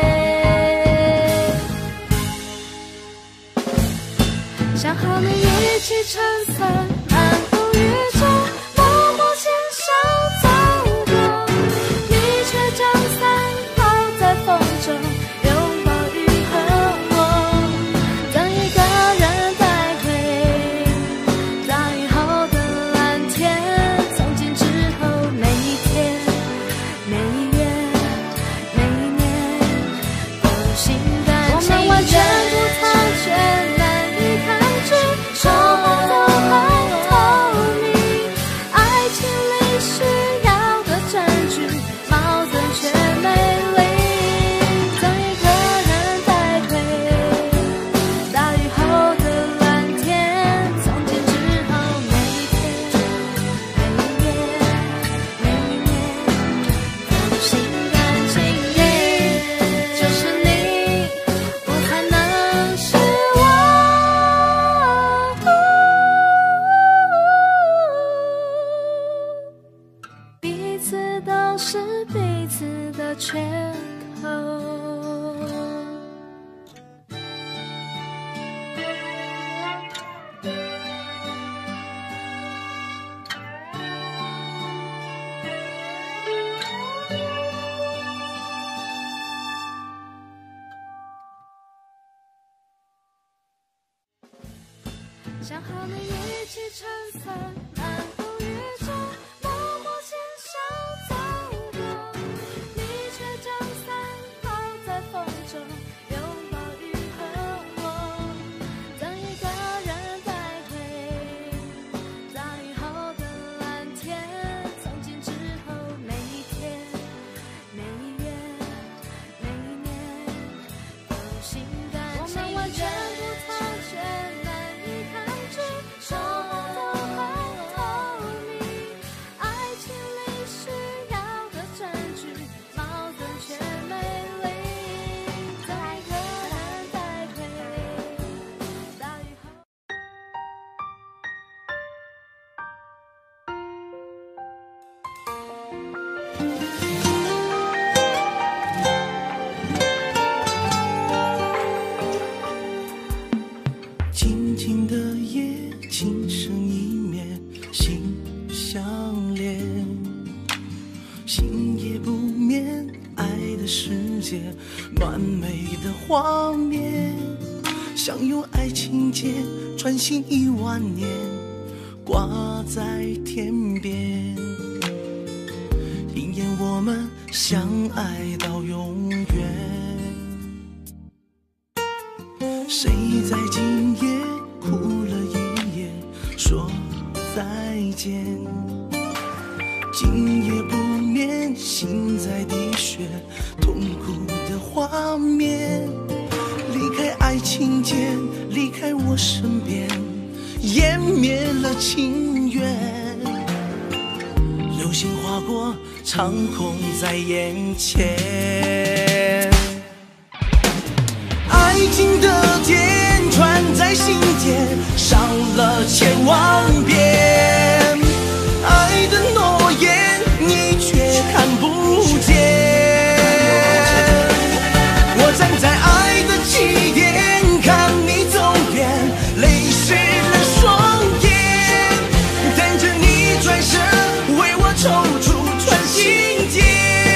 想和你一起撑伞漫步雨中，默默牵手走过，你却将伞抛在风中，拥抱雨和我，等一个人带回大雨后的蓝天，从今之后每一天每一月每一年都心甘情愿，我们完全不同却难以抗拒，说话都很透明，爱情里需要的证据，矛盾却美丽。等一个人带回大雨后的蓝天，从今之后每一天每一月每一年都心甘情愿，就是你，我才能是我，彼此都是彼此的缺口。想和你一起撑伞漫步雨中，默默牵手走过，你却将伞抛在风中，拥抱雨和我，等一个人带回大雨后的蓝天，从今之后每一天每一月每一年都心甘情愿，我们完全不同却难以抗拒，说话都很透画面，像有爱情结穿行一万年，挂在天边，应验我们相爱到永远。谁在今夜哭了一夜，说再见？今夜不眠，心在滴血，痛苦的画面，离开爱情间，离开我身边，湮灭了情缘。流星划过，长空在眼前。爱情的剑穿在心间，伤了千万遍。爱的诺言，你却看不见。我站在爱的起点，看你走远，泪湿了双眼，等着你转身，为我抽出穿心间。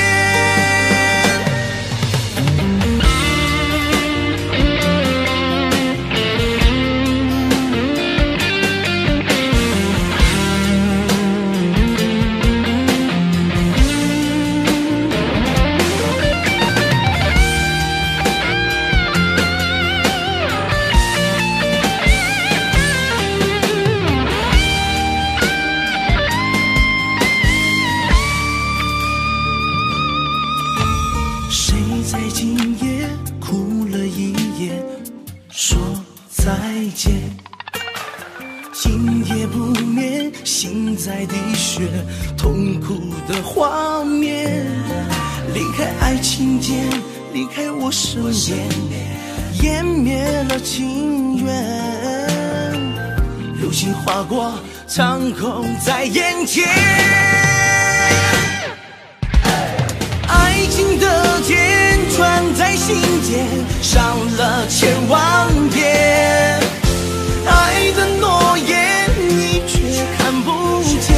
在今夜哭了一夜，说再见。今夜不眠，心在滴血，痛苦的画面，离开爱情间，离开我身边，湮灭了情缘。流星划过，长空在眼前。爱情的剑穿在心间，伤了千万遍。爱的诺言，你却看不见。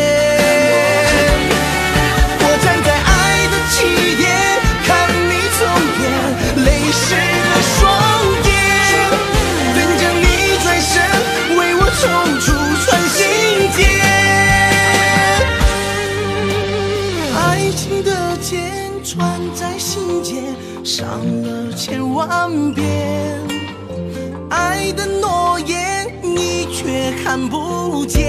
我站在爱的起点，看你走远，泪湿了双眼，等着你转身，为我抽出穿心间。爱情的剑穿在心间，伤了千万遍。爱的诺言，你却看不见。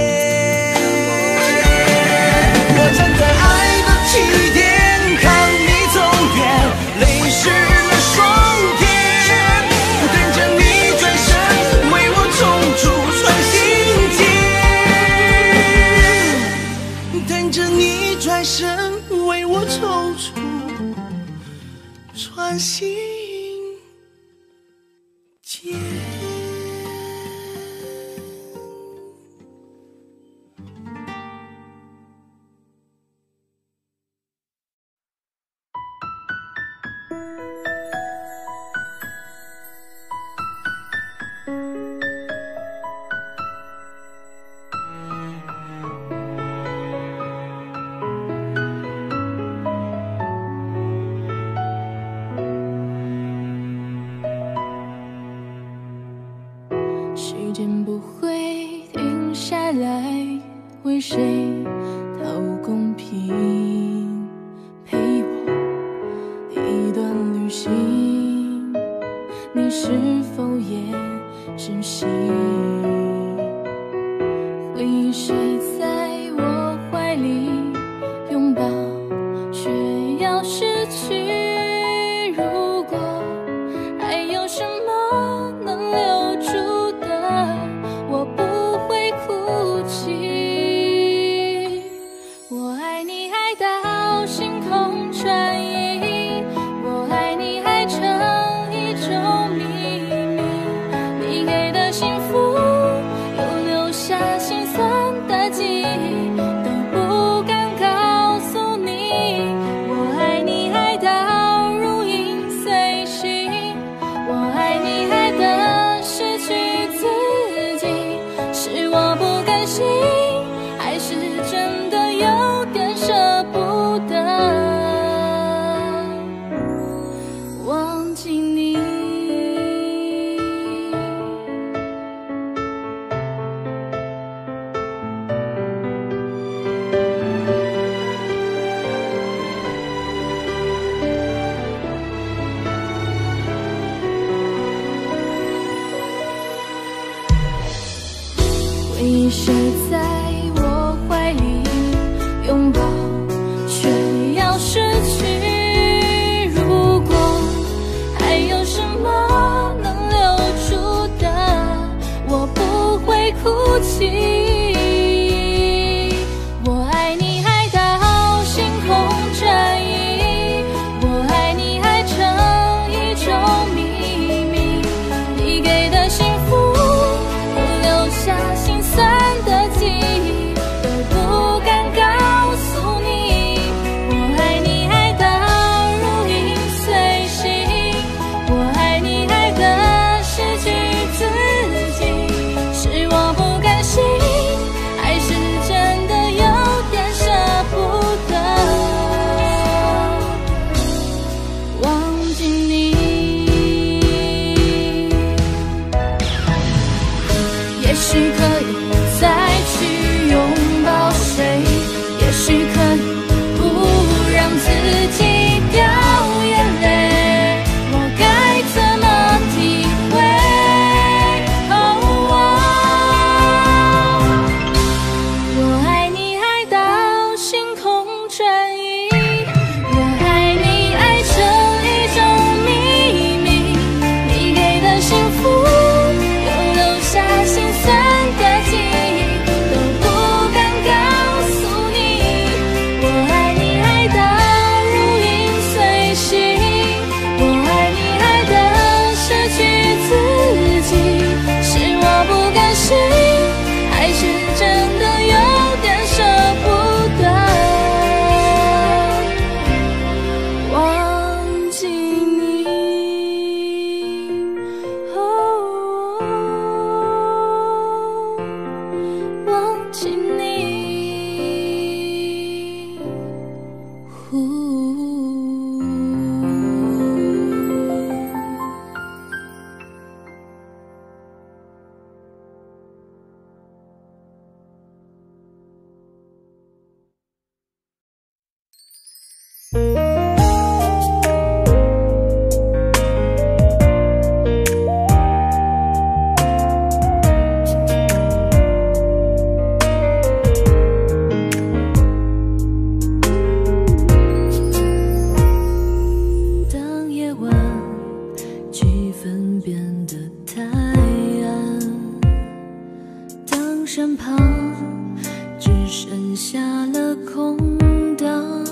我站在爱的起点，看你走远，泪湿了双眼，等着你转身，为我抽出穿心间。等着你转身，为我抽出穿心间。 时间不会停下来，为谁讨公平？陪我一段旅行，你是否也珍惜？回忆睡在我怀里，拥抱却要失去。如果还有什么能留住的，我不会哭泣。我爱你爱到星空转移，我爱你爱成一种秘密。你给的幸福又留下心酸的记忆，都不敢告诉你。我爱你爱到如影随形，我爱你爱的失去自己。是我不甘心，还是真的有点舍不得忘记你？ 你睡在我怀里，拥抱却要失去。如果还有什么能留住的，我不会哭泣。我爱你爱到星空转移，我爱你爱成一种秘密。你给的幸福不留下心酸的记忆，都不敢告诉你。我爱你爱到如影随形，我爱你爱的失去自己。是我不甘心，还是真的有点舍不得忘记你。也许可以再去拥抱谁，也许可以不让自己掉眼泪，我该怎么体会？哦，我爱你爱到星空转移，我爱你爱成一种秘密。你给的幸福又留下心酸的记忆，都不敢告诉你。我爱你爱到如影随形，我爱你爱的失去自己。是我不甘心，还是真的有点舍不得忘记你？哦，忘记你。呼当夜晚气氛变得太暗，当身旁只剩下了空荡，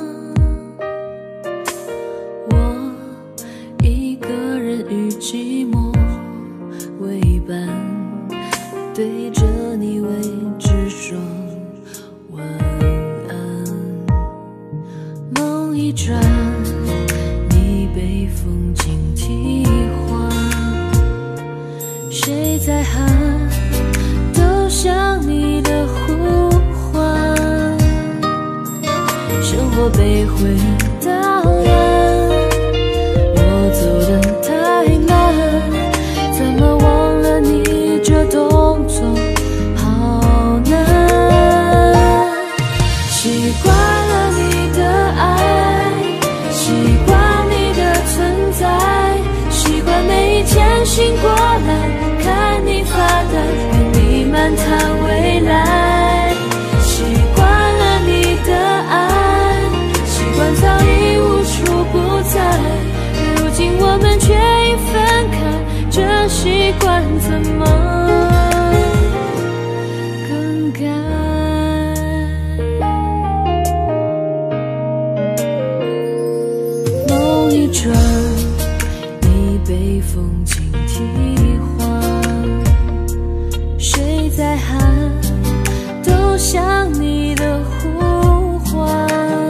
我一个人与寂寞为伴，对着你微直说晚安。梦一转，你被风轻替换，谁在喊，都像你的呼唤。生活被回答完，我走得太慢，怎么忘了你这动作好难。习惯了你的爱，习惯你的存在，习惯每一天醒过来看你发呆，跟你漫谈未来。习惯了你的爱，习惯早已无处不在，如今我们却已分开，这习惯怎么更改？梦一转，你被风轻替换，谁在喊，都像你的呼唤。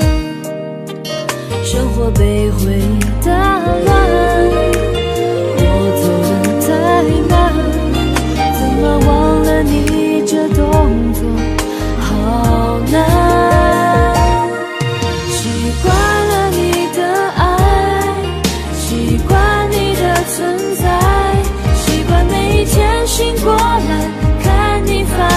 生活被回答乱，我走得太慢，怎么忘了你这动作好难。习惯了你的爱，习惯你的存在，习惯每一天醒过来看你发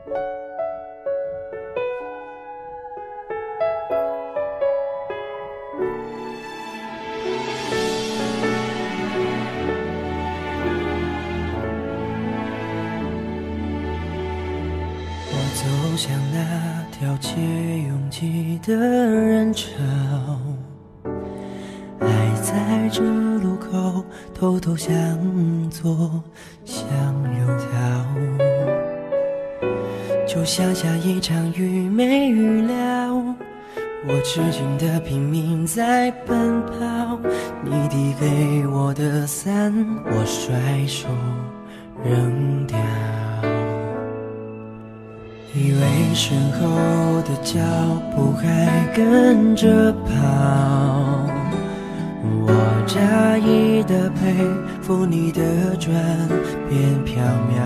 走向那条街拥挤的人潮，爱在这路口偷偷向左向右跳，就像下一场雨没预料，我吃紧的拼命在奔跑，你递给我的伞我甩手扔掉，以为身后的脚步还跟着跑，我诧异的佩服你的转变飘渺，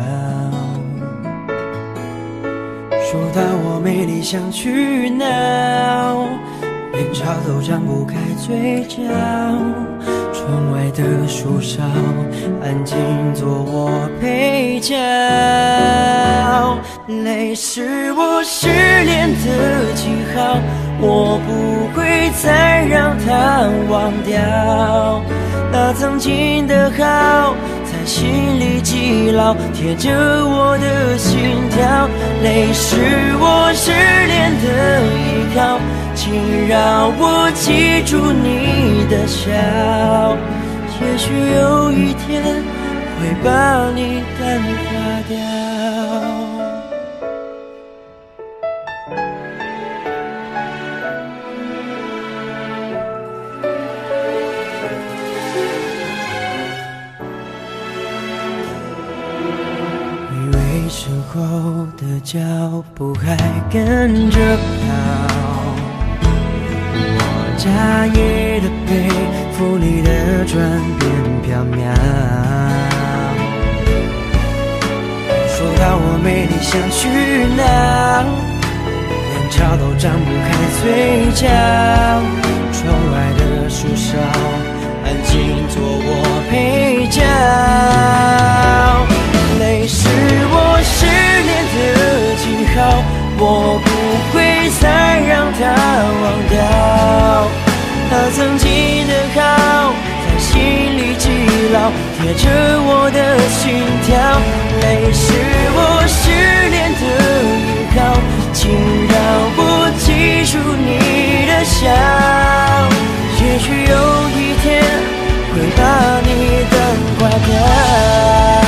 说到我美丽想去哪，连潮都张不开嘴角，窗外的树梢安静做我配角，泪是我失恋的记号，我不会再让它忘掉，那曾经的好在心里记牢，贴着我的心跳，泪是我失恋的依靠，请让我记住你的笑，也许有一天会把你淡化掉。以为身后的脚步还跟着跑，夏夜的背负你的转变飘渺，说到我美丽想去哪，连潮都张不开嘴角，窗外的树梢安静做我配角，泪是我失恋的记号，我不会再让它忘掉，那曾经的好在心里记牢，贴着我的心跳，泪是我失恋的依靠，请让我记住你的笑，也许有一天会把你淡化掉。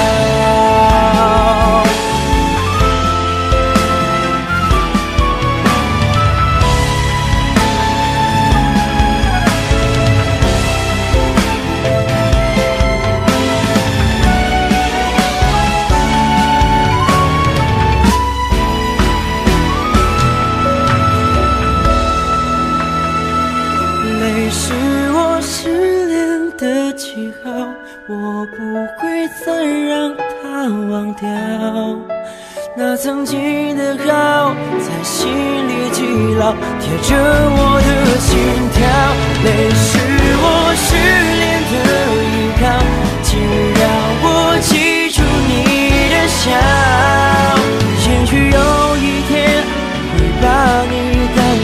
我不会再让它忘掉，那曾经的好在心里记牢，贴着我的心跳，泪是我失恋的依靠，请让我记住你的笑，也许有一天会把你淡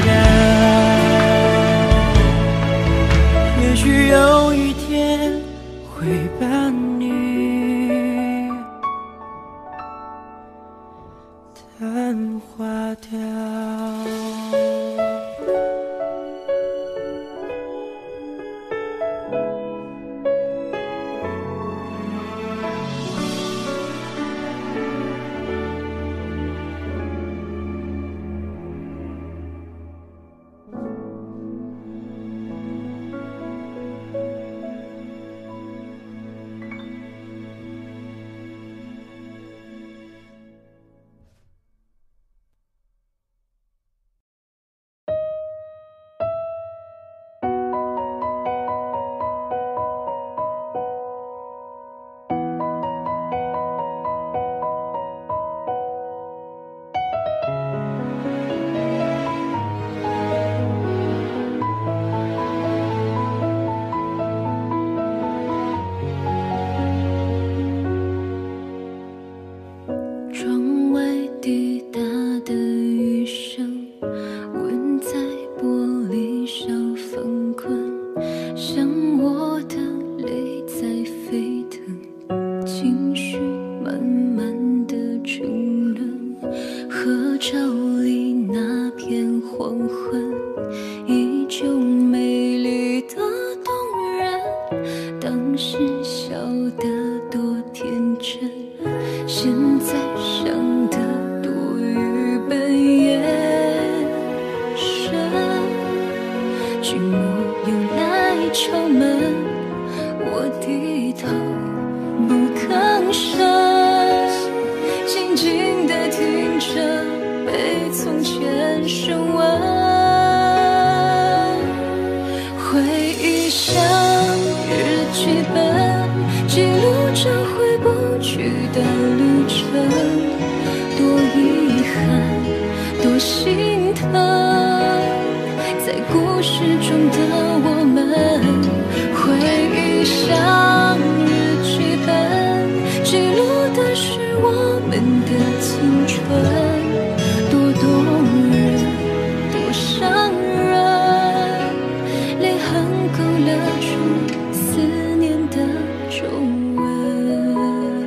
化掉，也许有一天会把你淡化掉。 当时笑得多天真，现在想得多愚笨眼神。寂寞又来敲门，我低头不吭声，静静地听着被从前声吻。回忆像日剧本，记录着回不去的旅程，多遗憾，多心疼，在故事中的我们。回忆像日剧本，记录的是我们的青春，多动人，多伤人，泪痕勾勒出思念的皱纹。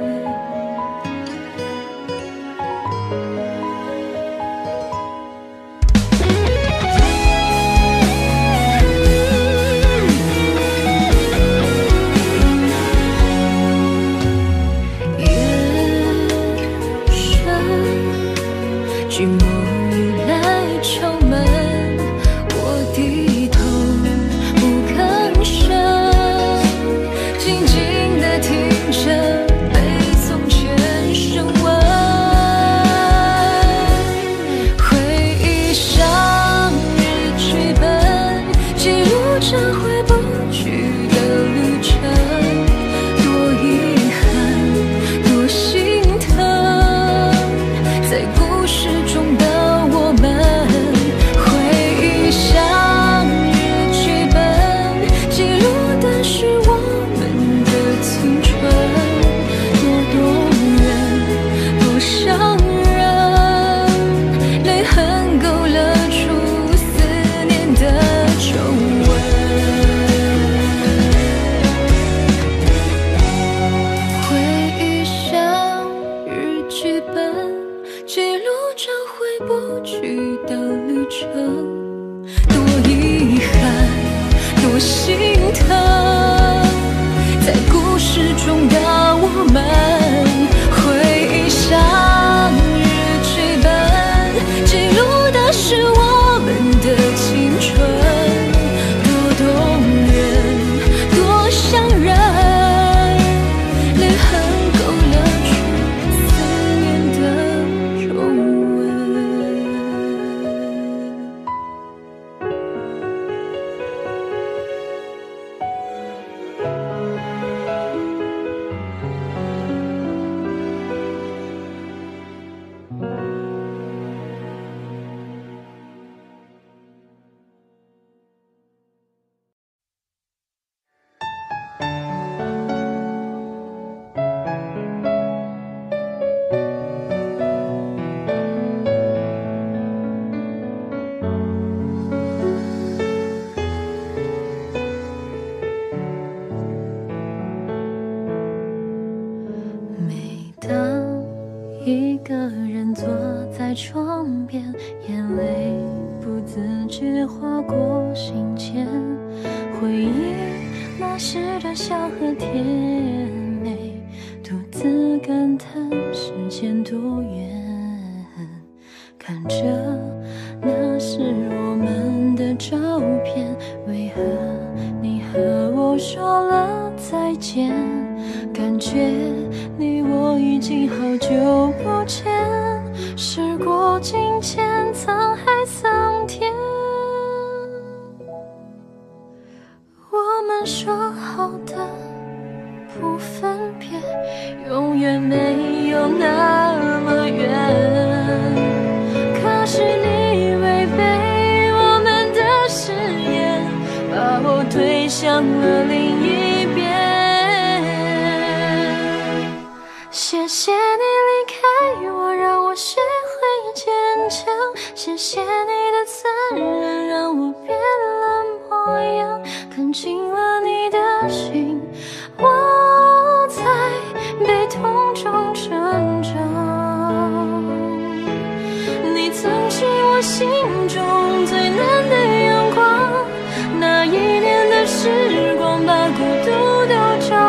寂寞又来敲门，我低头不吭声，静静地听着被从前声吻。回忆像日剧本，记录着回不去的旅程，多遗憾，多心疼，在故事中的我们。回忆像日剧本，记录的是我们的青春，多动人，多伤人，泪痕勾勒出思念的皱纹。回忆像日剧本，记录着回不去的旅程，多遗憾，多心疼，在故事中的我们。回忆像日剧本，记录的是我们的青春，多动人，多伤人，泪痕勾勒出思念的皱纹。每当一个人坐在窗边，眼泪不自觉划过心间，回忆那时的笑和甜美，独自感叹时间多远。看着那是我们的照片，为何你和我说了再见？感觉你我已经好久不见，时过境迁，沧海桑田。我们说好的不分别，永远没有那么远。可是你违背我们的誓言，把我推向了另一边。谢谢你离开我，让我学会坚强。谢谢你的残忍，让我变了模样。看清了你的心，我才被痛中成长。你曾是我心中最暖的阳光，那一年的时光把孤独都照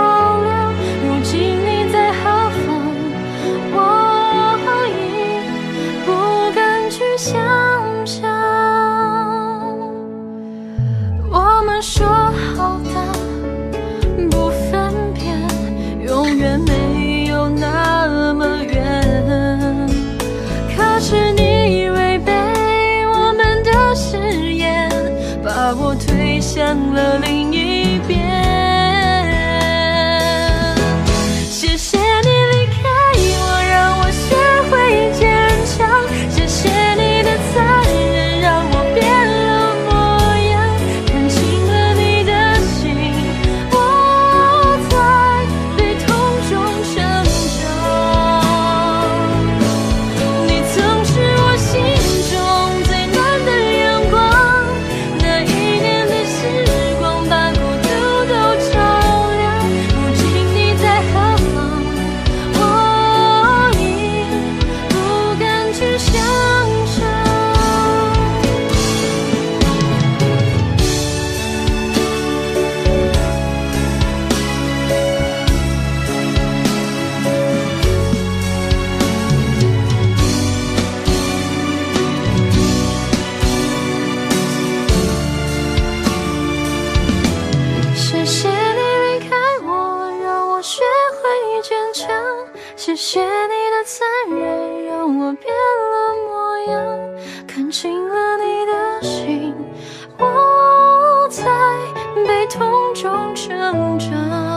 坚强，谢谢你的残忍，让我变了模样，看清了你的心，我在悲痛中成长。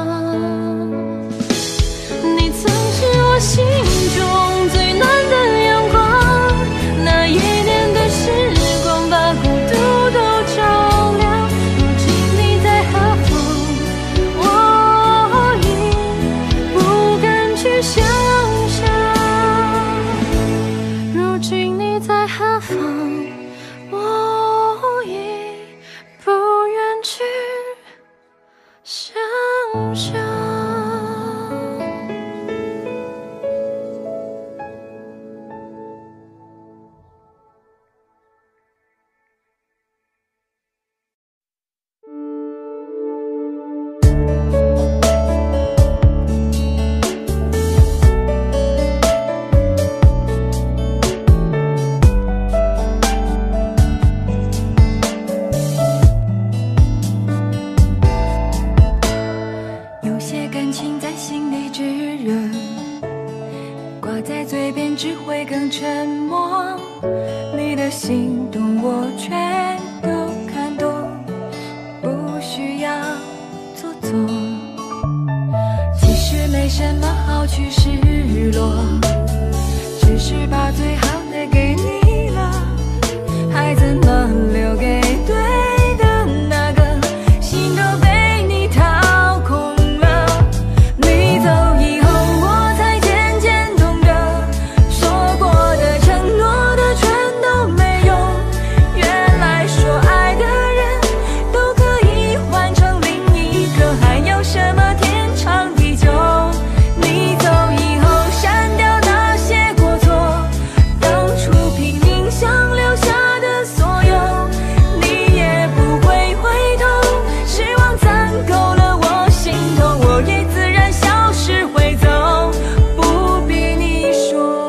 你曾是我心中最暖的阳光，那一年的时光把孤独都照亮。如今你在何方，我已不敢去想象。如今你在何方，我已不愿去想象。有些感情在心里炙热，挂在嘴边只会更沉默。你的心动我全都看懂，不需要做作。其实没什么好去失落，只是把最好的给你了，还怎么留给对的那个？心都被你掏空。你走以后，我才渐渐懂得，说过的承诺的全都没用。原来说爱的人都可以换成另一个，还有什么天长地久？你走以后，删掉那些过错，当初拼命想留下的所有，你也不会回头。失望攒够了我心头，我也自然消失会走，不必你说。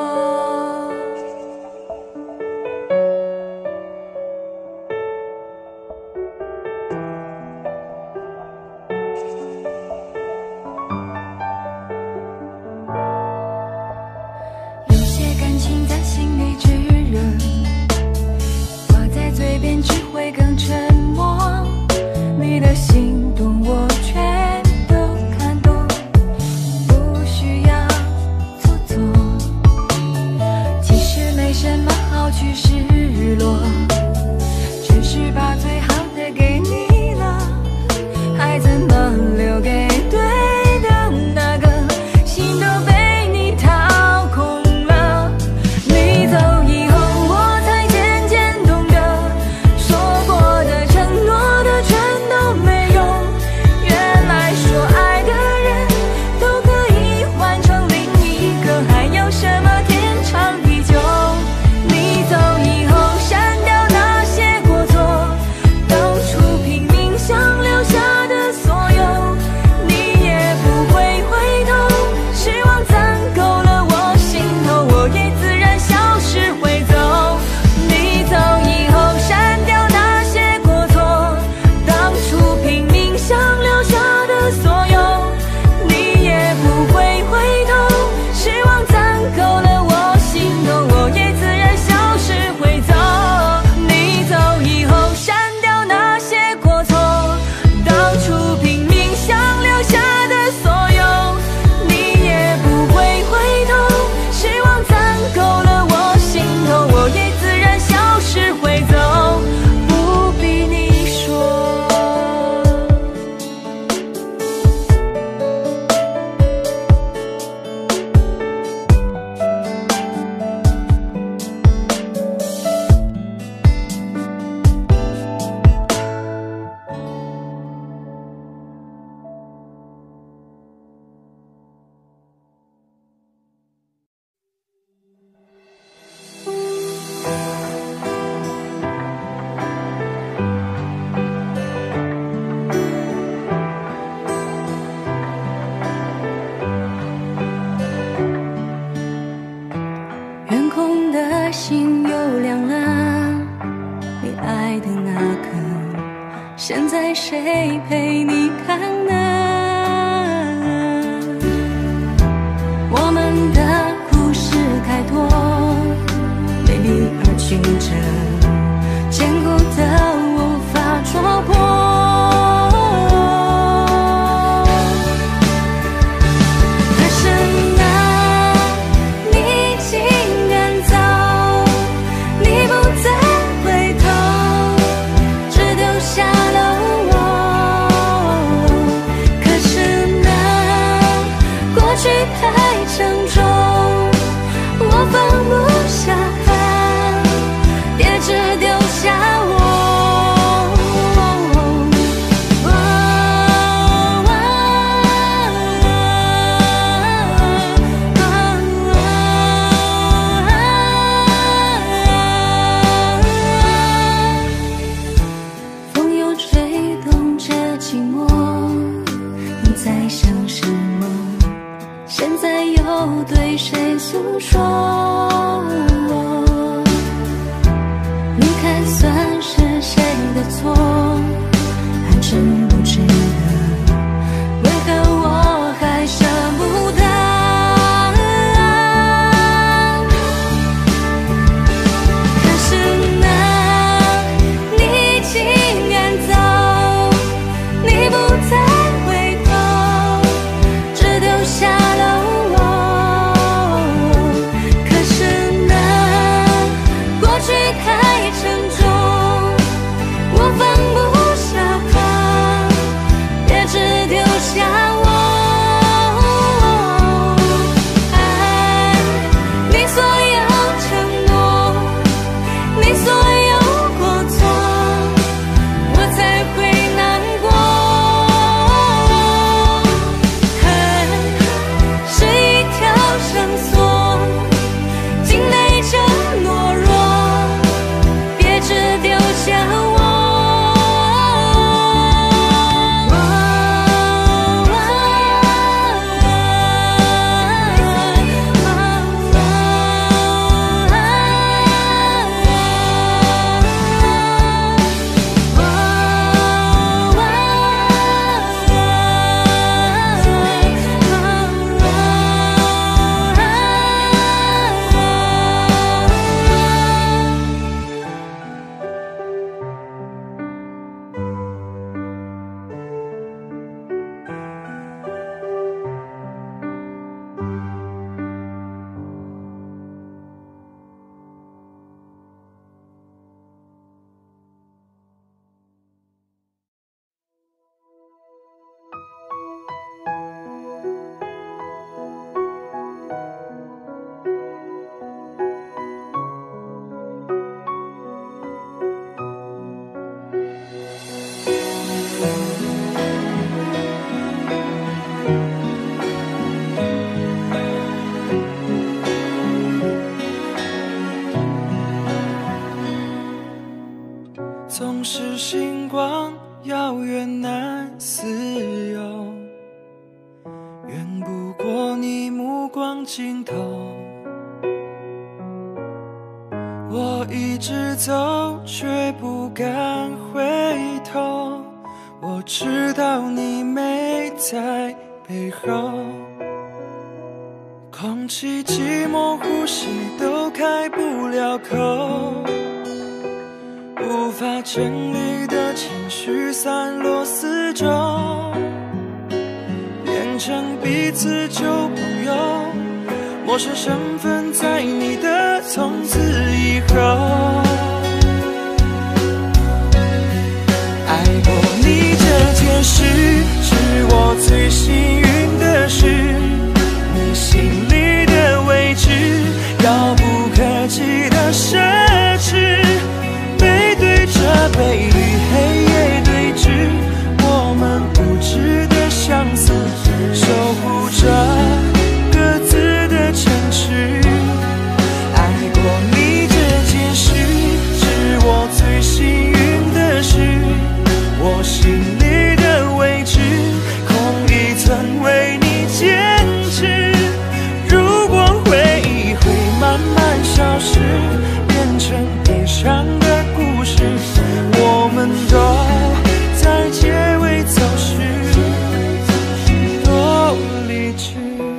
有些感情在心里炙热，挂在嘴边只会更沉默。你的心动我全都看懂，不需要做作。其实没什么好去失落，只是把最好的给你了，还怎么留给对的那个？心都被你掏空了。你走以后，我才渐渐懂得，说过的承诺的全都没用。原来说爱的人都可以换成另一个，还有什么天长地久？你走以后，删掉那些过错，当初拼命想留下的所有，你也不会回头。失望攒够了我心头，我也自然消失会走。你走以后，删掉那些过错，当初拼命想留下的所有，你也不会回头。失望攒够了我心头，我也自然消失会走。你走以后，删掉那些过错，当初拼命想留下的所有，你也不会回头。失望攒够了我心头，我也自然消失会走，不必你说。远空的心又亮了，你爱的那颗，现在谁陪你看呢？ 是梦，现在又对谁诉说？离开算是谁的错？还真不值得，为何我还舍不得？可是呢，你已经远走，你不再回头，只丢下了我。可是呢，过去太沉重，我放不下它，别只丢下我。爱你所有承诺，你所有过错，我才会难过。恨是一条绳索，经历着懦弱，别只丢下我。 总是星光遥远难似有，远不过你目光尽头。我一直走，却不敢回头，我知道你没在背后。空气寂寞，呼吸都开不了口，无法整理的情绪散落四周，变成彼此旧朋友，陌生身份在你的从此以后。爱过你这件事是我最幸运的事，你心里的位置遥不可及的奢侈，背对着背与黑夜对峙，我们不值得相似，守护着各自的城池。爱过你这件事是我最幸运的事，我心里的位置空一寸为你坚持。如果回忆会慢慢消失，变成悲伤的故事，我们都在结尾走时多理智。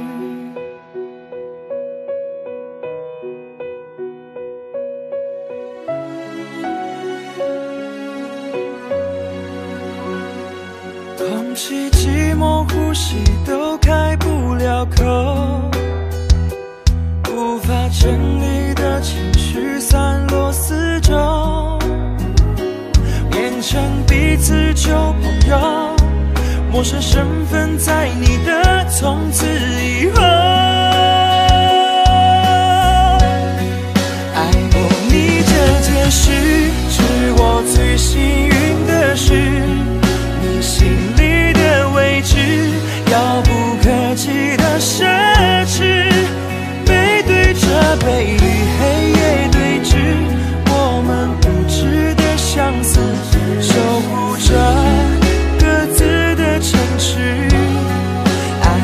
空气寂寞，呼吸都开不了口，无法整理的情绪散落四周，变成彼此旧朋友，陌生身份在你的从此以后。爱过你这件事是我最幸运的事，你心里的位置遥不可及的奢侈，背对着背与黑夜对峙，我们不值得相似，守护着各自的城池。爱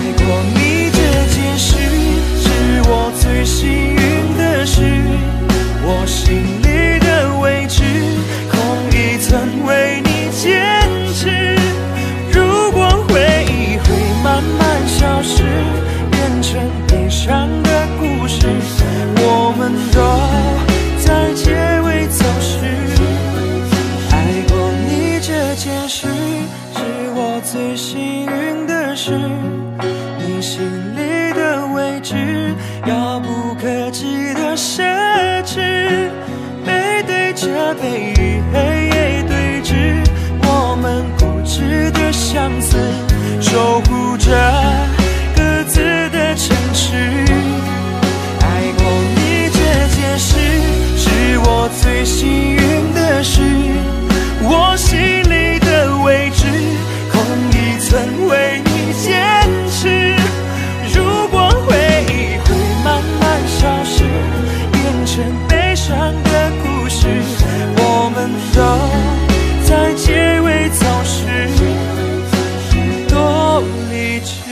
心里的位置，遥不可及的奢侈，背对着背与黑夜对峙，我们固执的相似，守护着各自的城市。爱过你这件事是我最幸运的事，我心里的位置空一寸为你坚持。如果回忆会慢慢消失，变成悲伤的故事，我们都在结尾总是多理智。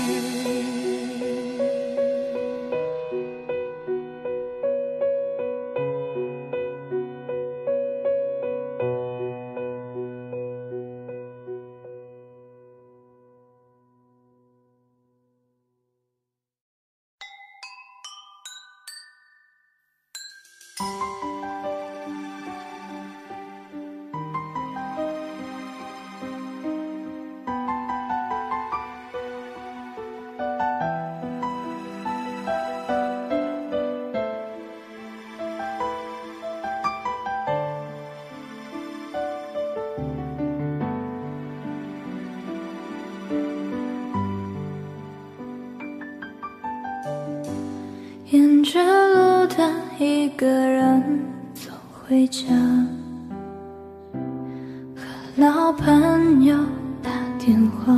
沿着路灯，一个人走回家，和老朋友打电话。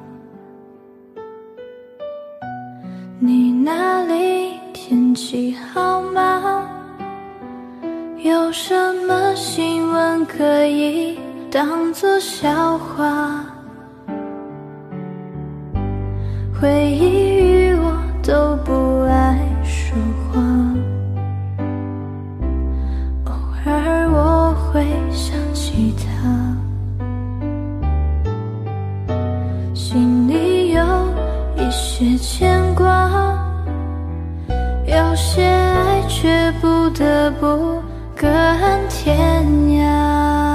你那里天气好吗？有什么新闻可以当作笑话？回忆与我都不爱说话，偶尔我会想起他，心里有一些牵挂，有些爱却不得不各安天涯。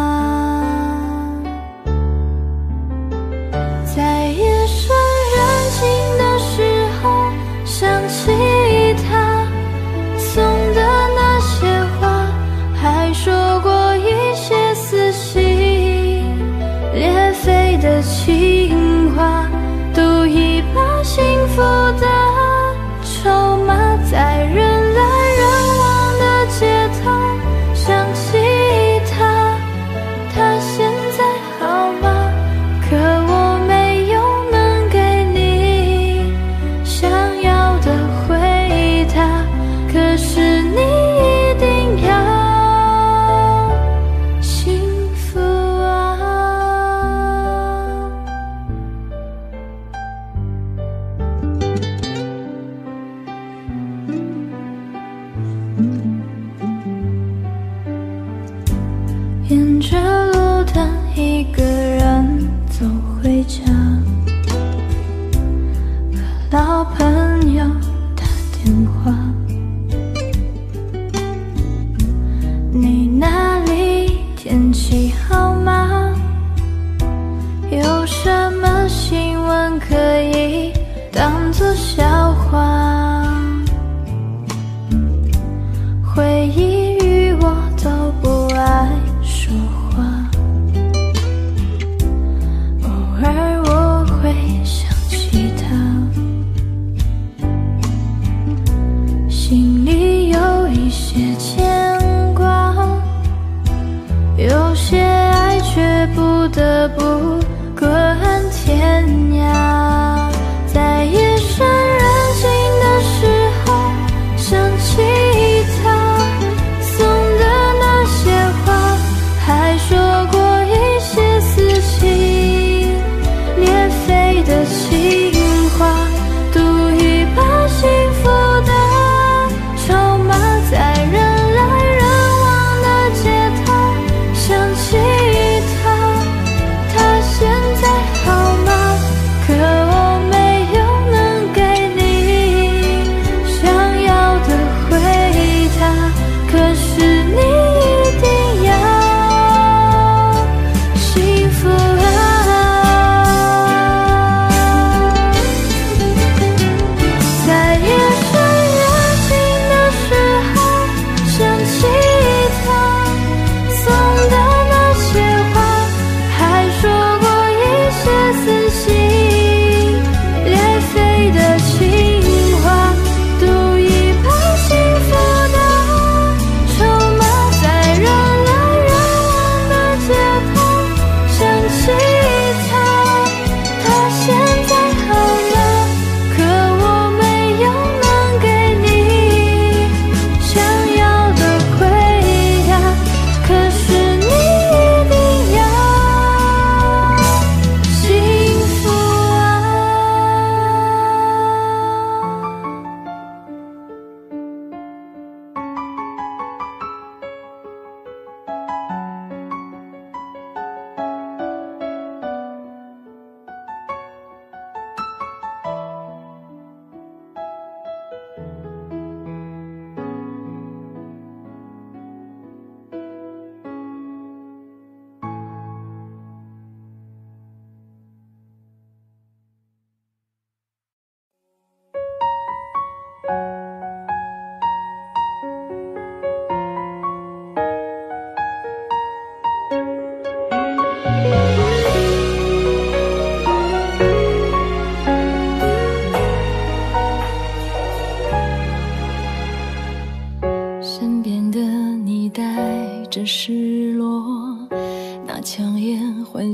在夜深人静的时候，想起他送的那些话，还说过一些撕心裂肺的情话，赌一把幸福的筹码，在人来人往的街头想起他。他现在好吗？可我没有能给你想要的回答，可是你一定要幸福啊。沿着路灯，一个人走回家，和老朋友打电话。你那里天气好吗？有什么新闻可以当作笑话？回忆与我都不爱说话，偶尔我会想起他，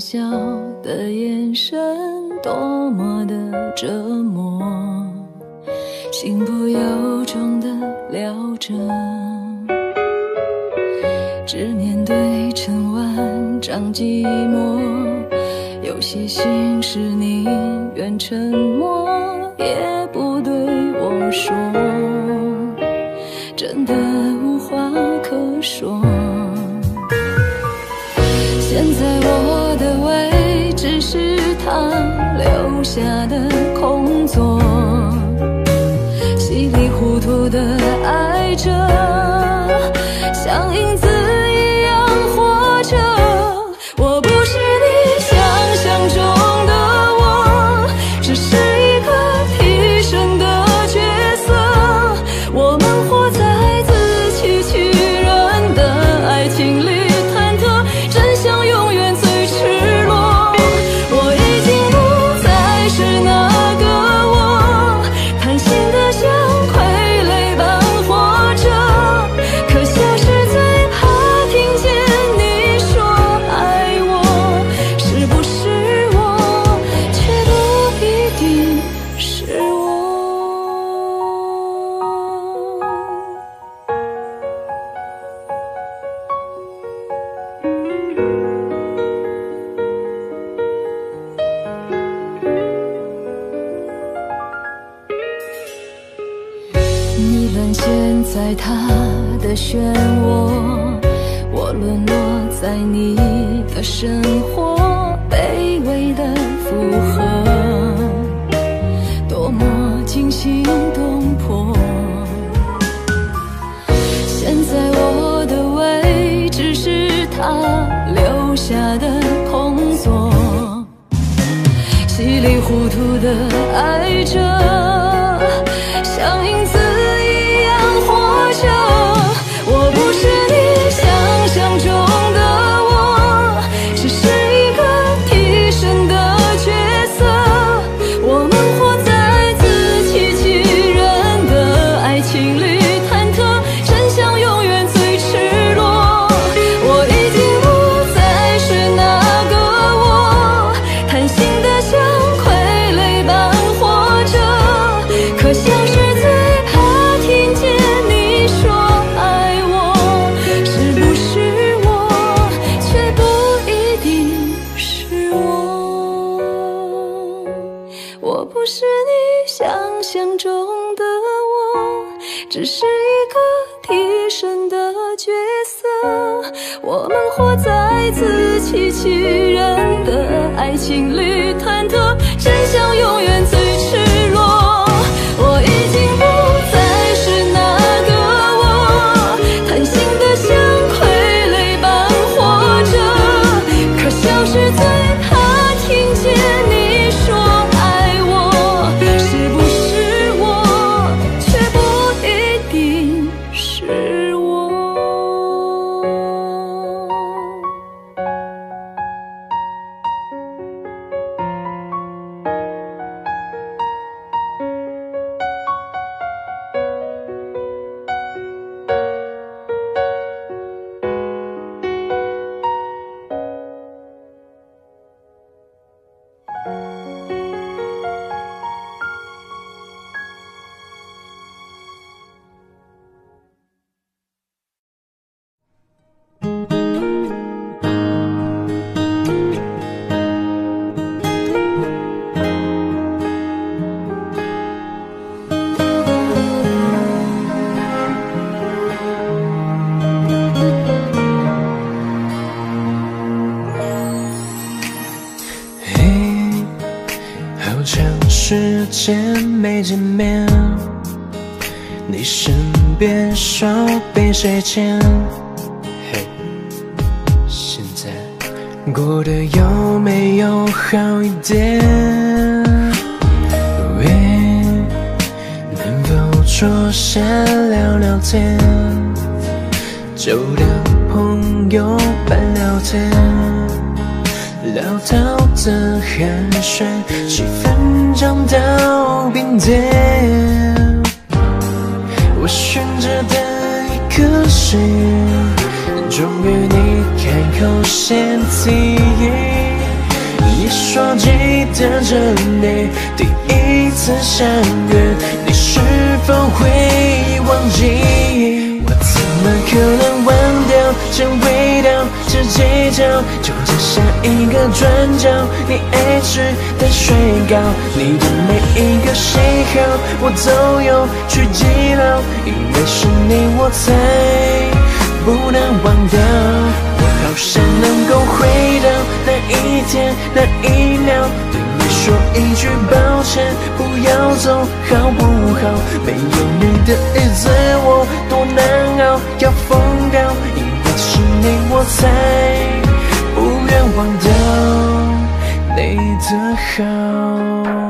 笑的眼神多么的折磨，心不由衷的聊着，只面对成万丈寂寞，有些心事宁愿沉默，也不对我说，真的无话可说。现在我的位置是他留下的空座，稀里糊涂的爱着，像影子一样活着。我不是你想象中的我，只是一个替身的角色。我们活在自欺欺人的爱情里，忐忑真相永远最赤裸。我已经不再是那个我，贪心的像傀儡般活着，可笑是最怕听见你说爱我，是不是我，却不一定是我。你沦陷在他的漩涡，我沦落在你的生活，卑微的附和，多么惊心动魄。现在我的位置是他留下的空座，稀里糊涂的爱着，像影子一样活着。我不是你想象中的我，只是一个替身的角色。我们活在自欺欺人的爱情里，忐忑真相永远最赤裸。我已经不再是那个我，贪心的像傀儡般活着，可笑是最怕听见你说爱我，是不是我，却不一定是我。我不是你想象中的我，只是一个替身的角色。我们活在自欺欺人的爱情里，忐忑真相永远最赤裸。我已经不再是那个我，贪心的像傀儡般活着，可笑是最怕听见你说爱我，是不是我，却不一定是我。 好长时间没见面，你身边手被谁牵？嘿，现在过得有没有好一点？喂，能否坐下聊聊天？就当朋友般聊天。潦倒的寒暄，气氛涨到冰点。我悬着的一颗心，终于你开口先提议， 说记得这里第一次相遇，你是否会忘记？我怎么可能忘掉这味道，这街角就在下一个转角，你爱吃的水糕，你的每一个喜好我都有去记牢，因为是你我才不能忘掉。我好想能够回到那一天那一秒，对你说一句抱歉，不要走好不好？没有你的日子我多难熬，要疯掉，因为是你我才不愿忘掉你的好。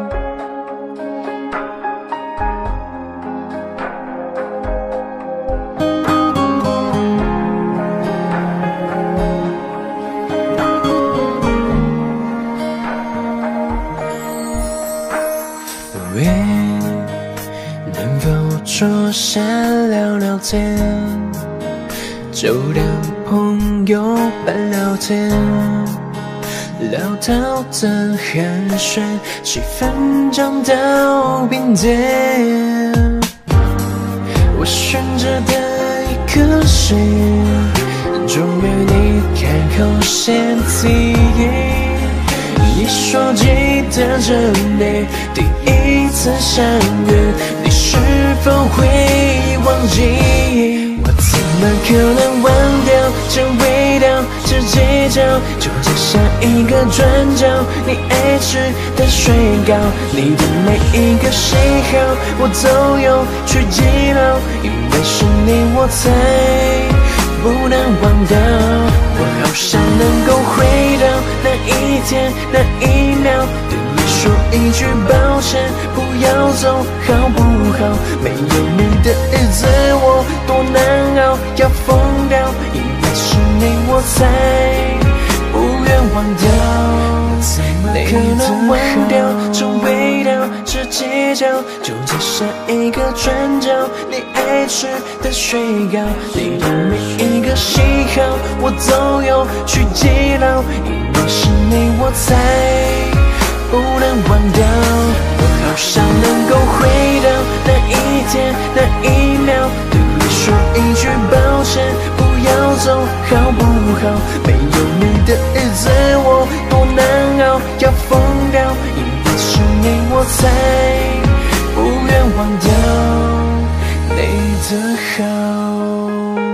能否坐下聊聊天，就当朋友般聊天，聊到的寒暄，气氛降到冰点。我选择的一颗心，终于你开口先提议。你说记得这里第一次相遇，你是否会忘记？我怎么可能忘掉这味道，这街角就在下一个转角，你爱吃的水糕，你的每一个喜好我都有去记牢，因为是你我才不能忘掉。我好想能够回到那一天那一秒，对你说一句抱歉，不要走好不好？没有你的日子我多难熬，要疯掉，因为是你我才不愿忘掉。怎么可能忘掉这味道，这街角就在下一个转角，你爱吃的水糕，你的每一个喜好我都有去记牢，因为是你我才不能忘掉。我好想能够回到那一天那一秒，对你说一句抱歉，不要走好不好？没有你的日子我多难熬，要疯掉，因为是你我才不愿忘掉你的好。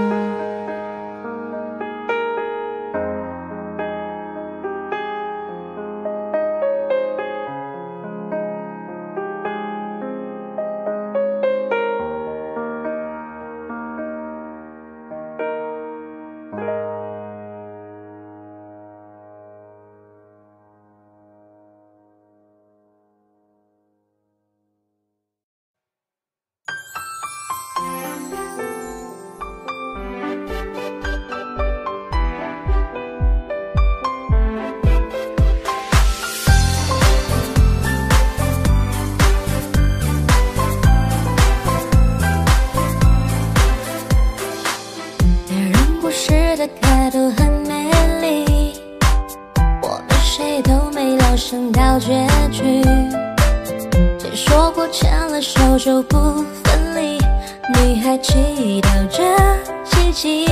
态度很美丽，我们谁都没料想到结局。谁说过牵了手就不分离？你还祈祷着奇迹？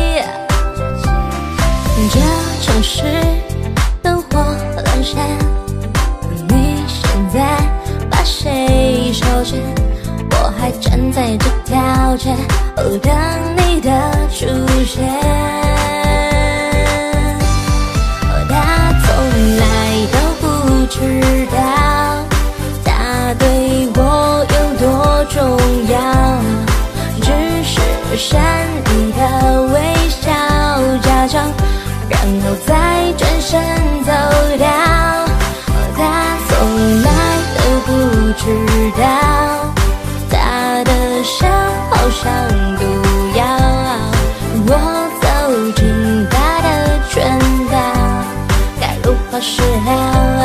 这城市灯火阑珊，你现在把谁手牵？我还站在这条街，哦，等你的出现。他从来都不知道，他对我有多重要，只是善意的微笑假装，然后再转身走掉。他从来都不知道，他的笑好像毒药，我走进他的圈套，该如何是好啊？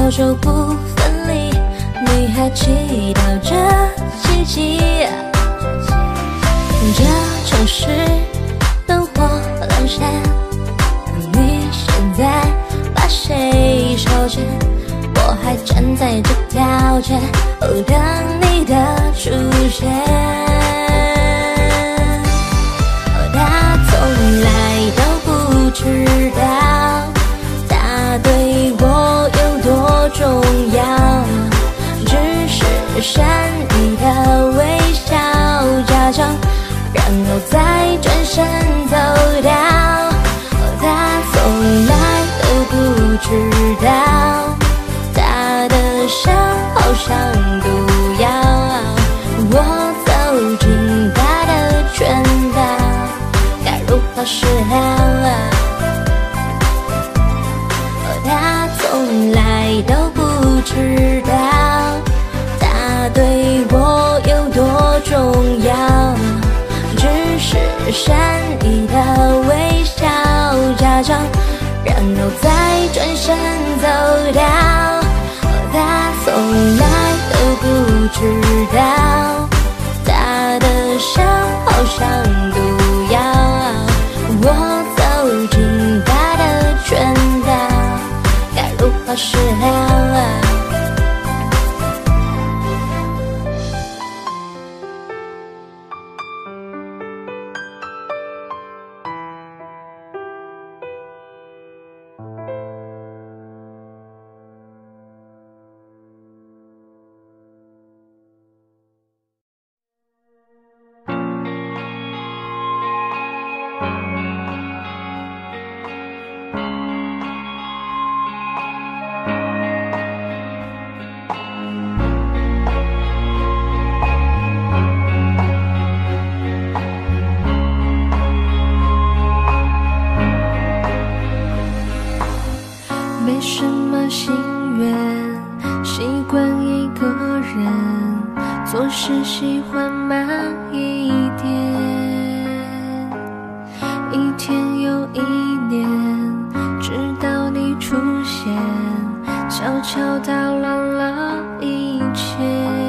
久就不分离，你还祈祷着奇迹。这城市灯火阑珊，你现在把谁收捡？我还站在这条街，哦，等你的出现。他从来都不知道，他对我有多重要，只是善意的微笑假装，然后再转身走掉。他从来都不知道，他的笑好像毒药，我走进他的圈套，该如何是好？他从来都不知道，他对我有多重要，只是善意的微笑假装，然后再转身走掉。他从来都不知道，他的笑好像毒药，我走进他的圈套，该如何是好？ 没什么心愿，习惯一个人，做事喜欢慢一点，一天又一年，直到你出现，悄悄打乱了一切。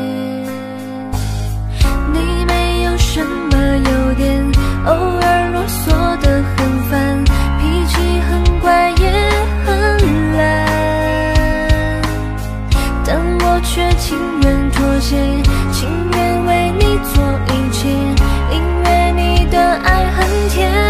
你没有什么优点，偶尔啰嗦得很烦，脾气很怪也很懒，但我却情愿妥协，情愿为你做一切，因为你的爱很甜。